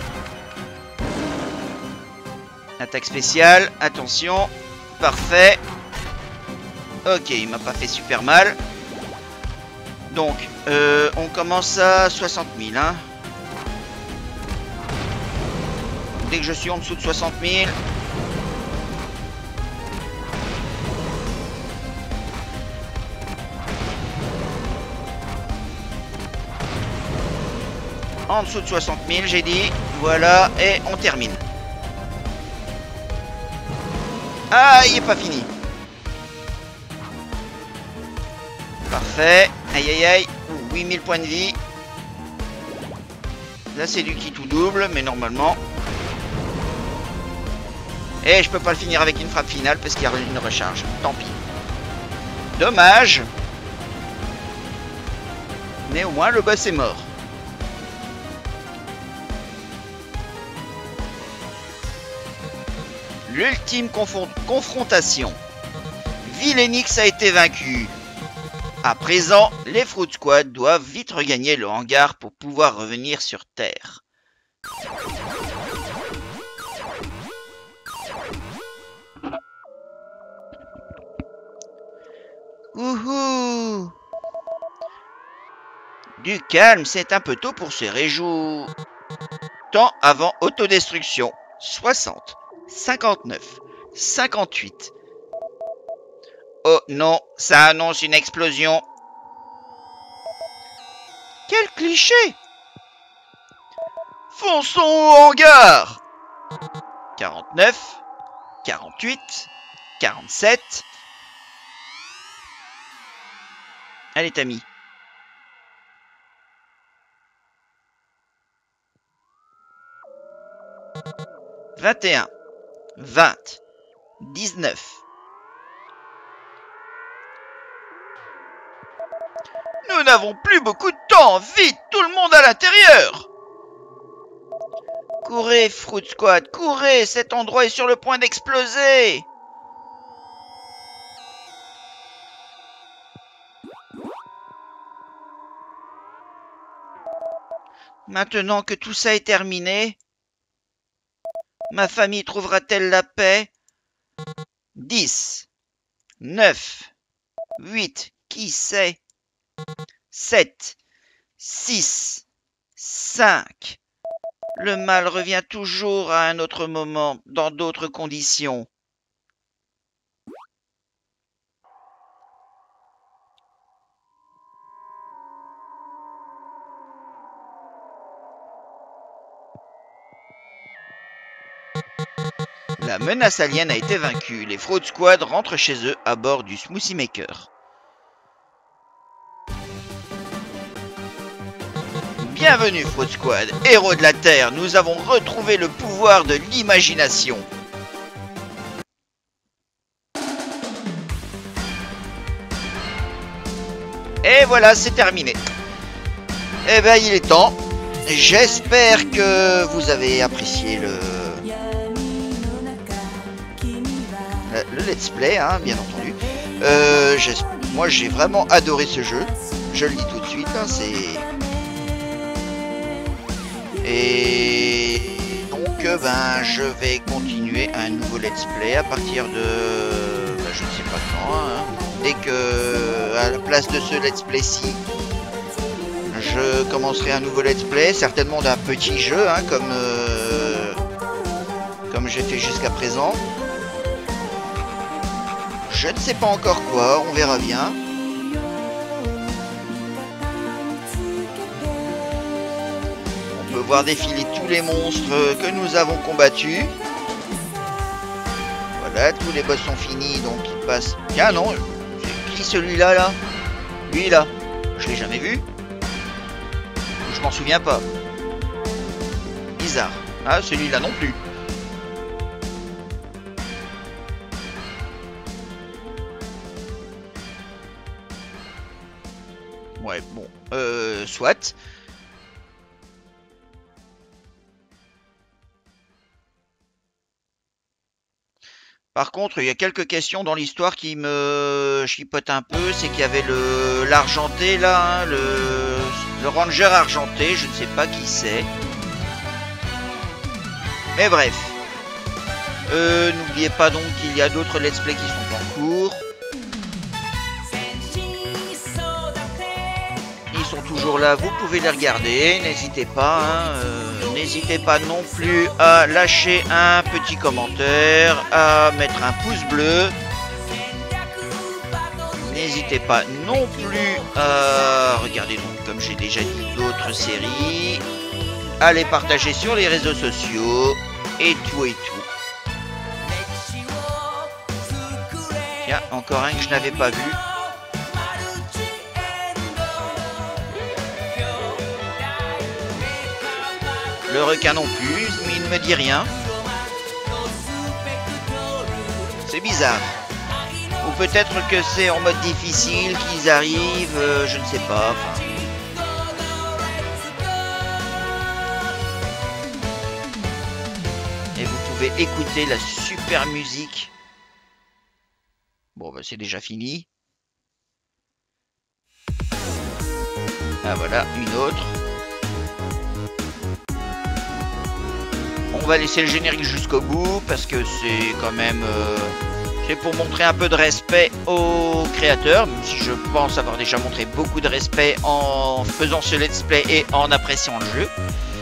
Attaque spéciale. Attention. Parfait. Ok, il m'a pas fait super mal. Donc, euh, on commence à soixante mille. Hein. Dès que je suis en dessous de soixante mille... En dessous de soixante mille, j'ai dit. Voilà, et on termine. Ah, il n'est pas fini. Parfait. Aïe, aïe, aïe. huit mille points de vie. Là, c'est du qui tout double, mais normalement... Et je peux pas le finir avec une frappe finale parce qu'il y a une recharge. Tant pis. Dommage. Mais au moins, le boss est mort. L'ultime confrontation. Villainix a été vaincu. À présent, les Fruit Squad doivent vite regagner le hangar pour pouvoir revenir sur Terre. Wouhou! Du calme, c'est un peu tôt pour se réjouir. Temps avant autodestruction. soixante, cinquante-neuf, cinquante-huit. Oh non, ça annonce une explosion. Quel cliché! Fonçons au hangar! quarante-neuf, quarante-huit, quarante-sept. Allez, Tammy. vingt et un, vingt, dix-neuf. Nous n'avons plus beaucoup de temps. Vite, tout le monde à l'intérieur. Courez, Fruit Squad, courez. Cet endroit est sur le point d'exploser. Maintenant que tout ça est terminé, ma famille trouvera-t-elle la paix? dix, neuf, huit, qui sait? sept, six, cinq. Le mal revient toujours à un autre moment, dans d'autres conditions. La menace alien a été vaincue. Les Fruit Squad rentrent chez eux à bord du Smoothie Maker. Bienvenue Fruit Squad, héros de la Terre, nous avons retrouvé le pouvoir de l'imagination. Et voilà, c'est terminé. Eh ben, il est temps. J'espère que vous avez apprécié le... le let's play, hein, bien entendu. Euh, moi, j'ai vraiment adoré ce jeu. Je le dis tout de suite, hein, c'est... Et donc, ben, je vais continuer un nouveau let's play à partir de... Ben, je ne sais pas quand, hein. Dès que, à la place de ce let's play-ci, je commencerai un nouveau let's play, certainement d'un petit jeu, hein, comme, euh, comme j'ai fait jusqu'à présent. Je ne sais pas encore quoi, on verra bien. On peut voir défiler tous les monstres que nous avons combattus. Voilà, tous les boss sont finis, donc il passe... Tiens, non, c'est qui celui-là, là? Lui, là, je l'ai jamais vu. Je m'en souviens pas. Bizarre. Ah, celui-là non plus. Ouais, bon, euh, soit. Par contre, il y a quelques questions dans l'histoire qui me chipotent un peu. C'est qu'il y avait le l'argenté là, hein, le, le ranger argenté, je ne sais pas qui c'est. Mais bref. Euh, n'oubliez pas donc qu'il y a d'autres let's play qui sont en cours. Ils sont toujours là, vous pouvez les regarder, n'hésitez pas, hein, euh, n'hésitez pas non plus à lâcher un petit commentaire, à mettre un pouce bleu. N'hésitez pas non plus à regarder, donc, comme j'ai déjà dit, d'autres séries, à les partager sur les réseaux sociaux, et tout et tout. Tiens, encore un que je n'avais pas vu. Le requin non plus, mais il ne me dit rien. C'est bizarre. Ou peut-être que c'est en mode difficile qu'ils arrivent, euh, je ne sais pas. Enfin... Et vous pouvez écouter la super musique. Bon, bah, c'est déjà fini. Ah voilà, une autre. On va laisser le générique jusqu'au bout parce que c'est quand même... Euh, c'est pour montrer un peu de respect aux créateurs, même si je pense avoir déjà montré beaucoup de respect en faisant ce let's play et en appréciant le jeu.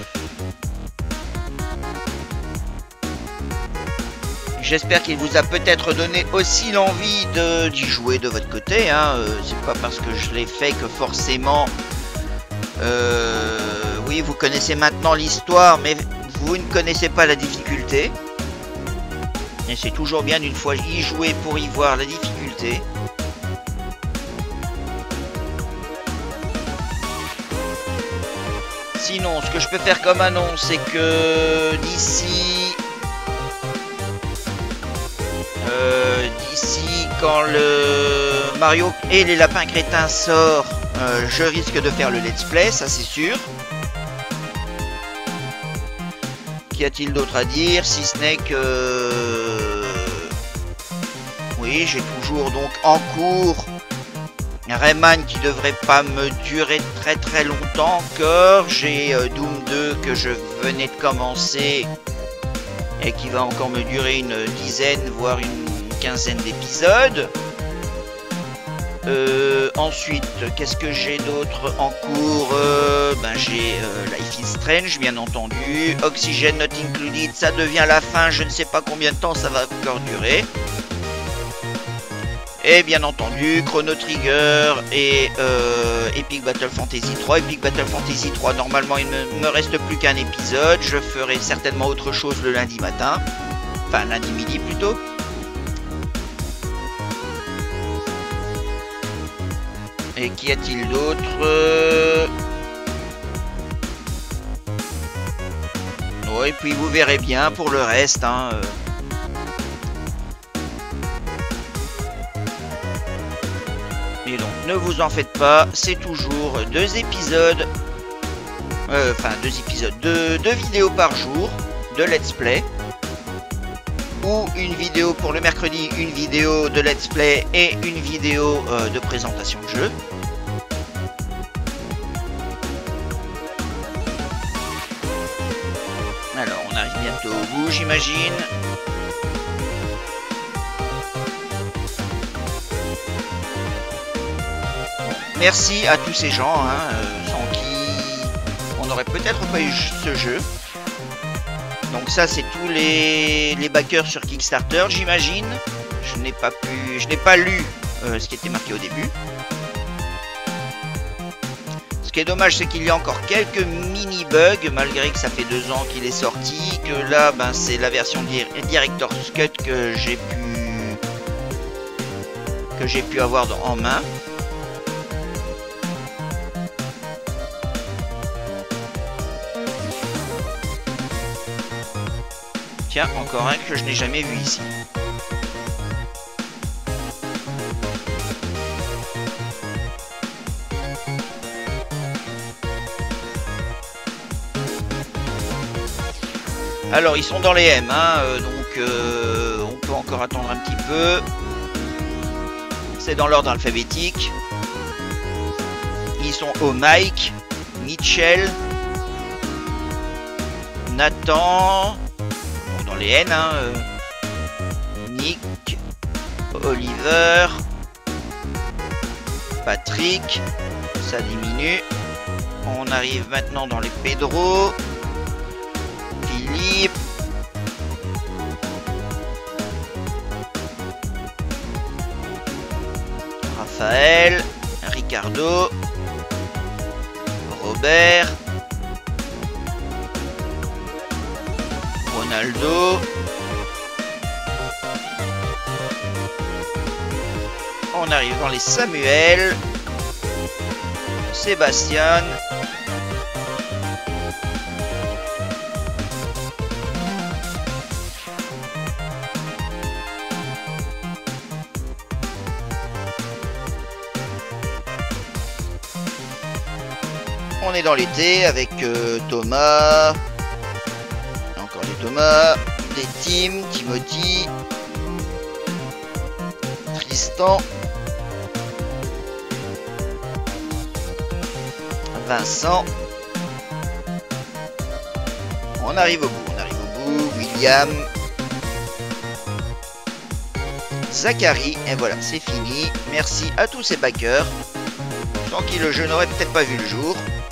J'espère qu'il vous a peut-être donné aussi l'envie d'y jouer de votre côté. Hein. Euh, c'est pas parce que je l'ai fait que forcément... Euh, oui, vous connaissez maintenant l'histoire, mais vous ne connaissez pas la difficulté. Et c'est toujours bien d'une fois y jouer pour y voir la difficulté. Sinon, ce que je peux faire comme annonce, c'est que d'ici... Euh, d'ici quand le Mario et les lapins crétins sort, euh, je risque de faire le let's play, ça c'est sûr. Qu'y a-t-il d'autre à dire si ce n'est que... Oui, j'ai toujours donc en cours Rayman qui devrait pas me durer très très longtemps encore. J'ai euh, Doom deux que je venais de commencer et qui va encore me durer une dizaine voire une quinzaine d'épisodes. Euh, ensuite, qu'est-ce que j'ai d'autre en cours? euh, Ben j'ai euh, Life is Strange, bien entendu. Oxygen Not Included, ça devient la fin. Je ne sais pas combien de temps ça va encore durer. Et bien entendu, Chrono Trigger et euh, Epic Battle Fantasy trois. Epic Battle Fantasy trois, normalement, il ne me reste plus qu'un épisode. Je ferai certainement autre chose le lundi matin. Enfin, lundi midi plutôt. Et qu'y a-t-il d'autre? euh... Ouais, et puis vous verrez bien pour le reste. Hein, euh... Et donc, ne vous en faites pas, c'est toujours deux épisodes, euh, enfin deux épisodes, deux, deux vidéos par jour de let's play, ou une vidéo pour le mercredi, une vidéo de let's play et une vidéo euh, de présentation de jeu. Alors, on arrive bientôt au bout, j'imagine. Merci à tous ces gens, hein, euh, sans qui on n'aurait peut-être pas eu ce jeu. Donc ça, c'est tous les, les backers sur Kickstarter, j'imagine. Je n'ai pas pu, je n'ai pas lu euh, ce qui était marqué au début. Ce qui est dommage, c'est qu'il y a encore quelques mini-bugs, malgré que ça fait deux ans qu'il est sorti. Que là, ben, c'est la version Director's Cut que j'ai pu que j'ai pu avoir en main. Tiens, encore un que je n'ai jamais vu ici. Alors, ils sont dans les M, hein, euh, donc euh, on peut encore attendre un petit peu. C'est dans l'ordre alphabétique. Ils sont au Mike, Mitchell, Nathan... dans les N, hein, euh, Nick, Oliver, Patrick, ça diminue. On arrive maintenant dans les Pedro, Philippe, Raphaël, Ricardo, Robert, Ronaldo. On arrive dans les Samuel, Sébastien, on est dans l'été avec euh, Thomas. Encore des Thomas, des Tim, Timothy, Tristan, Vincent. On arrive au bout, on arrive au bout. William. Zachary. Et voilà, c'est fini. Merci à tous ces backers. Sans qui le jeu n'aurait peut-être pas vu le jour.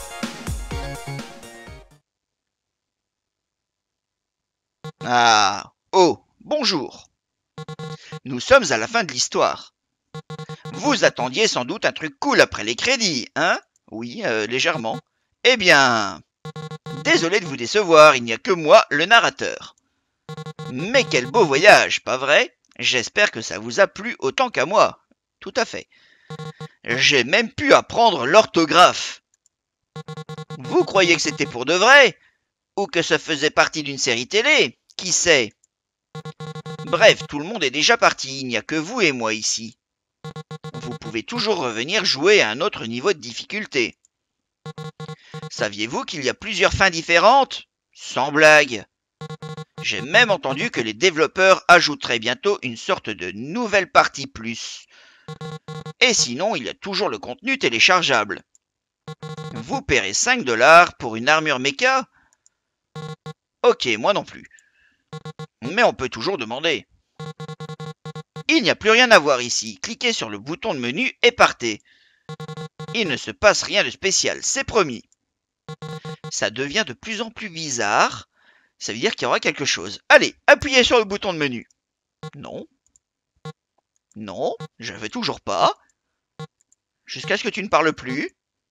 Ah. Oh, bonjour. Nous sommes à la fin de l'histoire. Vous attendiez sans doute un truc cool après les crédits, hein? Oui, euh, légèrement. Eh bien, désolé de vous décevoir, il n'y a que moi, le narrateur. Mais quel beau voyage, pas vrai? J'espère que ça vous a plu autant qu'à moi. Tout à fait. J'ai même pu apprendre l'orthographe. Vous croyez que c'était pour de vrai? Ou que ça faisait partie d'une série télé? Qui sait? Bref, tout le monde est déjà parti, il n'y a que vous et moi ici. Vous pouvez toujours revenir jouer à un autre niveau de difficulté. Saviez-vous qu'il y a plusieurs fins différentes? Sans blague. J'ai même entendu que les développeurs ajouteraient bientôt une sorte de nouvelle partie plus. Et sinon, il y a toujours le contenu téléchargeable. Vous paierez cinq dollars pour une armure méca? Ok, moi non plus. Mais on peut toujours demander. Il n'y a plus rien à voir ici. Cliquez sur le bouton de menu et partez. Il ne se passe rien de spécial, c'est promis. Ça devient de plus en plus bizarre. Ça veut dire qu'il y aura quelque chose. Allez, appuyez sur le bouton de menu. Non. Non, je ne veux toujours pas. Jusqu'à ce que tu ne parles plus.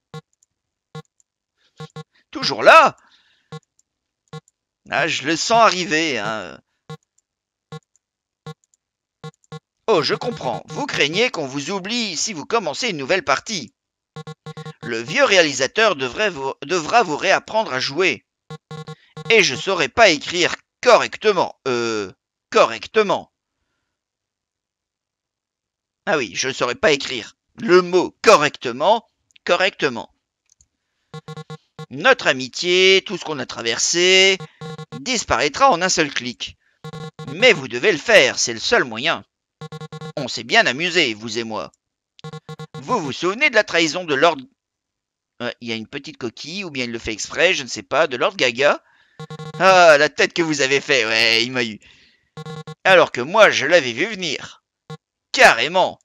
Toujours là. Ah, je le sens arriver, hein. Oh, je comprends. Vous craignez qu'on vous oublie si vous commencez une nouvelle partie. Le vieux réalisateur devrait vous, devra vous réapprendre à jouer. Et je saurais pas écrire correctement. Euh, correctement. Ah oui, je ne saurais pas écrire le mot correctement, correctement. Notre amitié, tout ce qu'on a traversé, disparaîtra en un seul clic. Mais vous devez le faire, c'est le seul moyen. On s'est bien amusé, vous et moi. Vous vous souvenez de la trahison de Lord... Euh, il y a une petite coquille, ou bien il le fait exprès, je ne sais pas, de Lord Gaga. Ah, la tête que vous avez fait, ouais, il m'a eu. Alors que moi, je l'avais vu venir. Carrément.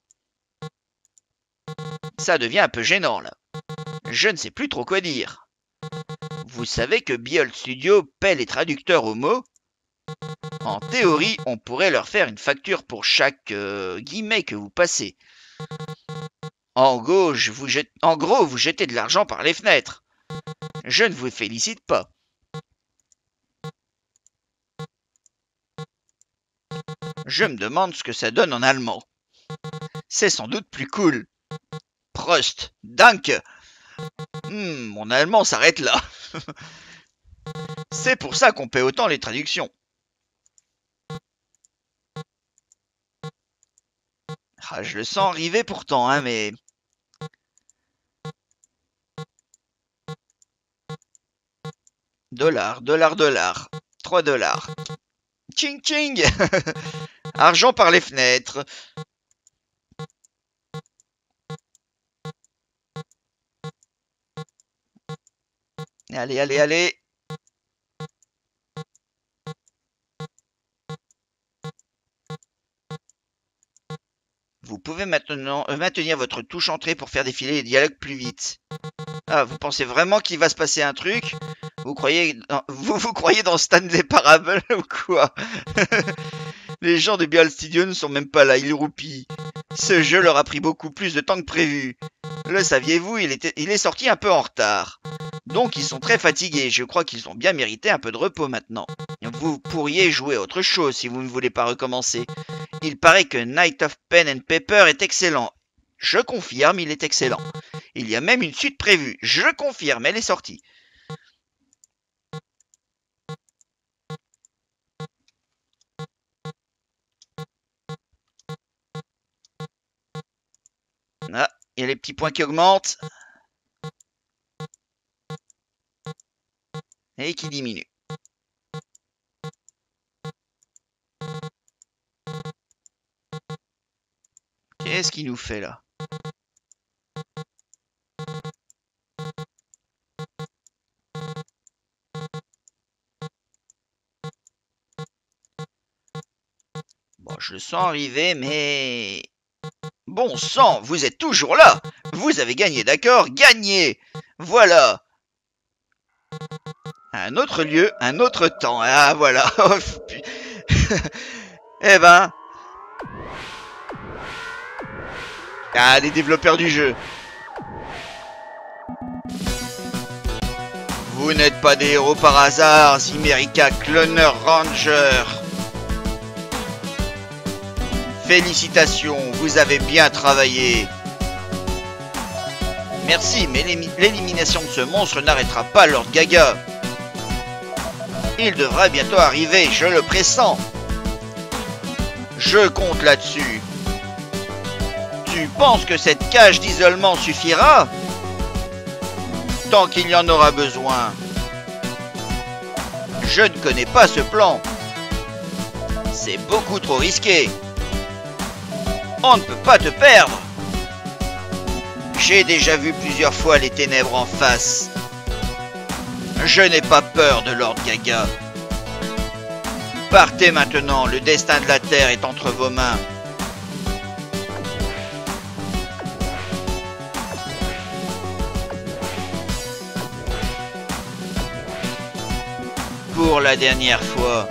Ça devient un peu gênant, là. Je ne sais plus trop quoi dire. Vous savez que Biold Studio paie les traducteurs aux mots? En théorie, on pourrait leur faire une facture pour chaque euh, guillemet que vous passez. En gros, je vous jette... en gros, vous jetez de l'argent par les fenêtres. Je ne vous félicite pas. Je me demande ce que ça donne en allemand. C'est sans doute plus cool. Prost, danke. Hmm, mon allemand s'arrête là. C'est pour ça qu'on paie autant les traductions. Ah, je le sens arriver pourtant, hein, mais... Dollars, dollars, dollars. trois dollars. Ching ching. Argent par les fenêtres. Allez, allez, allez. Vous pouvez maintenant euh, maintenir votre touche entrée pour faire défiler les dialogues plus vite. Ah, vous pensez vraiment qu'il va se passer un truc? Vous croyez dans, vous, vous croyez dans Stanley Parable ou quoi? Les gens de Biold Studio ne sont même pas là, ils roupillent. Ce jeu leur a pris beaucoup plus de temps que prévu. Le saviez-vous, il, était, il est sorti un peu en retard. Donc ils sont très fatigués, je crois qu'ils ont bien mérité un peu de repos maintenant. Vous pourriez jouer à autre chose si vous ne voulez pas recommencer. Il paraît que Night of Pen and Paper est excellent. Je confirme, il est excellent. Il y a même une suite prévue. Je confirme, elle est sortie. Ah, il y a les petits points qui augmentent. Et qui diminuent. Qu'est-ce qu'il nous fait là? Bon, je le sens arriver, mais... Bon sang, vous êtes toujours là. Vous avez gagné, d'accord? Gagné. Voilà. Un autre lieu, un autre temps. Ah, voilà. Eh ben... Ah, les développeurs du jeu. Vous n'êtes pas des héros par hasard, Zimerica Cloner Ranger. Félicitations, vous avez bien travaillé. Merci, mais l'élimination de ce monstre n'arrêtera pas Lord Gaga. Il devra bientôt arriver, je le pressens. Je compte là-dessus. Tu penses que cette cage d'isolement suffira? Tant qu'il y en aura besoin. Je ne connais pas ce plan. C'est beaucoup trop risqué. On ne peut pas te perdre. J'ai déjà vu plusieurs fois les ténèbres en face. Je n'ai pas peur de Lord Gaga. Partez maintenant, le destin de la Terre est entre vos mains. Pour la dernière fois.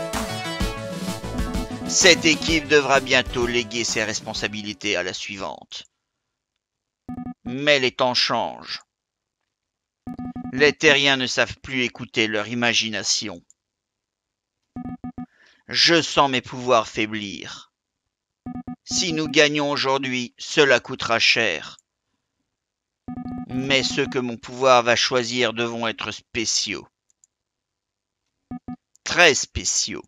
Cette équipe devra bientôt léguer ses responsabilités à la suivante. Mais les temps changent. Les terriens ne savent plus écouter leur imagination. Je sens mes pouvoirs faiblir. Si nous gagnons aujourd'hui, cela coûtera cher. Mais ceux que mon pouvoir va choisir devront être spéciaux. Très spéciaux.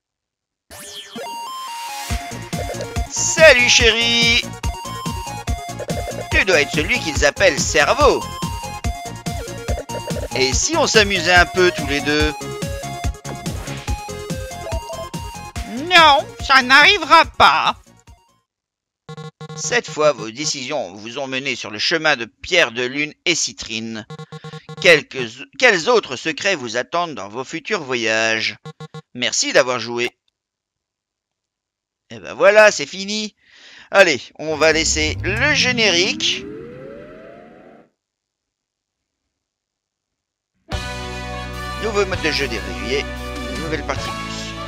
Salut chérie! Tu dois être celui qu'ils appellent cerveau. Et si on s'amusait un peu tous les deux? Non, ça n'arrivera pas. Cette fois, vos décisions vous ont mené sur le chemin de Pierre de Lune et Citrine. Quelques, quels autres secrets vous attendent dans vos futurs voyages? Merci d'avoir joué. Et ben voilà, c'est fini. Allez, on va laisser le générique. Nouveau mode de jeu déverrouillé. Nouvelle partie plus.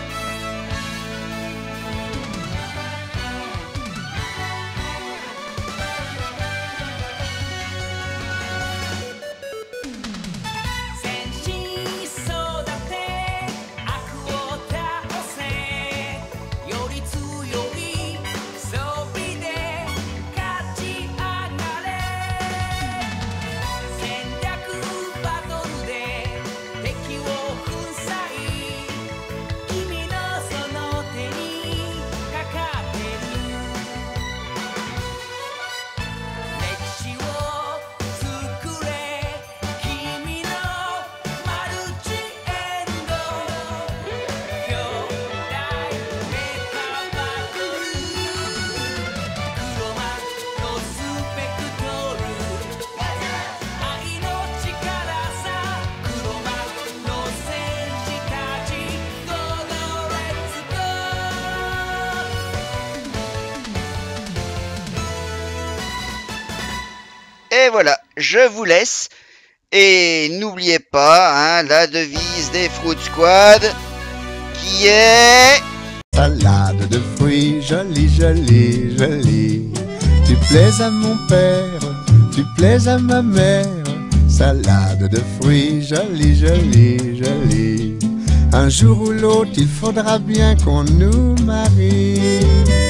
Et voilà, je vous laisse. Et n'oubliez pas, hein, la devise des Fruit Squad, qui est... Salade de fruits, jolie, jolie, jolie. Tu plais à mon père, tu plais à ma mère. Salade de fruits, jolie, jolie, jolie. Un jour ou l'autre, il faudra bien qu'on nous marie.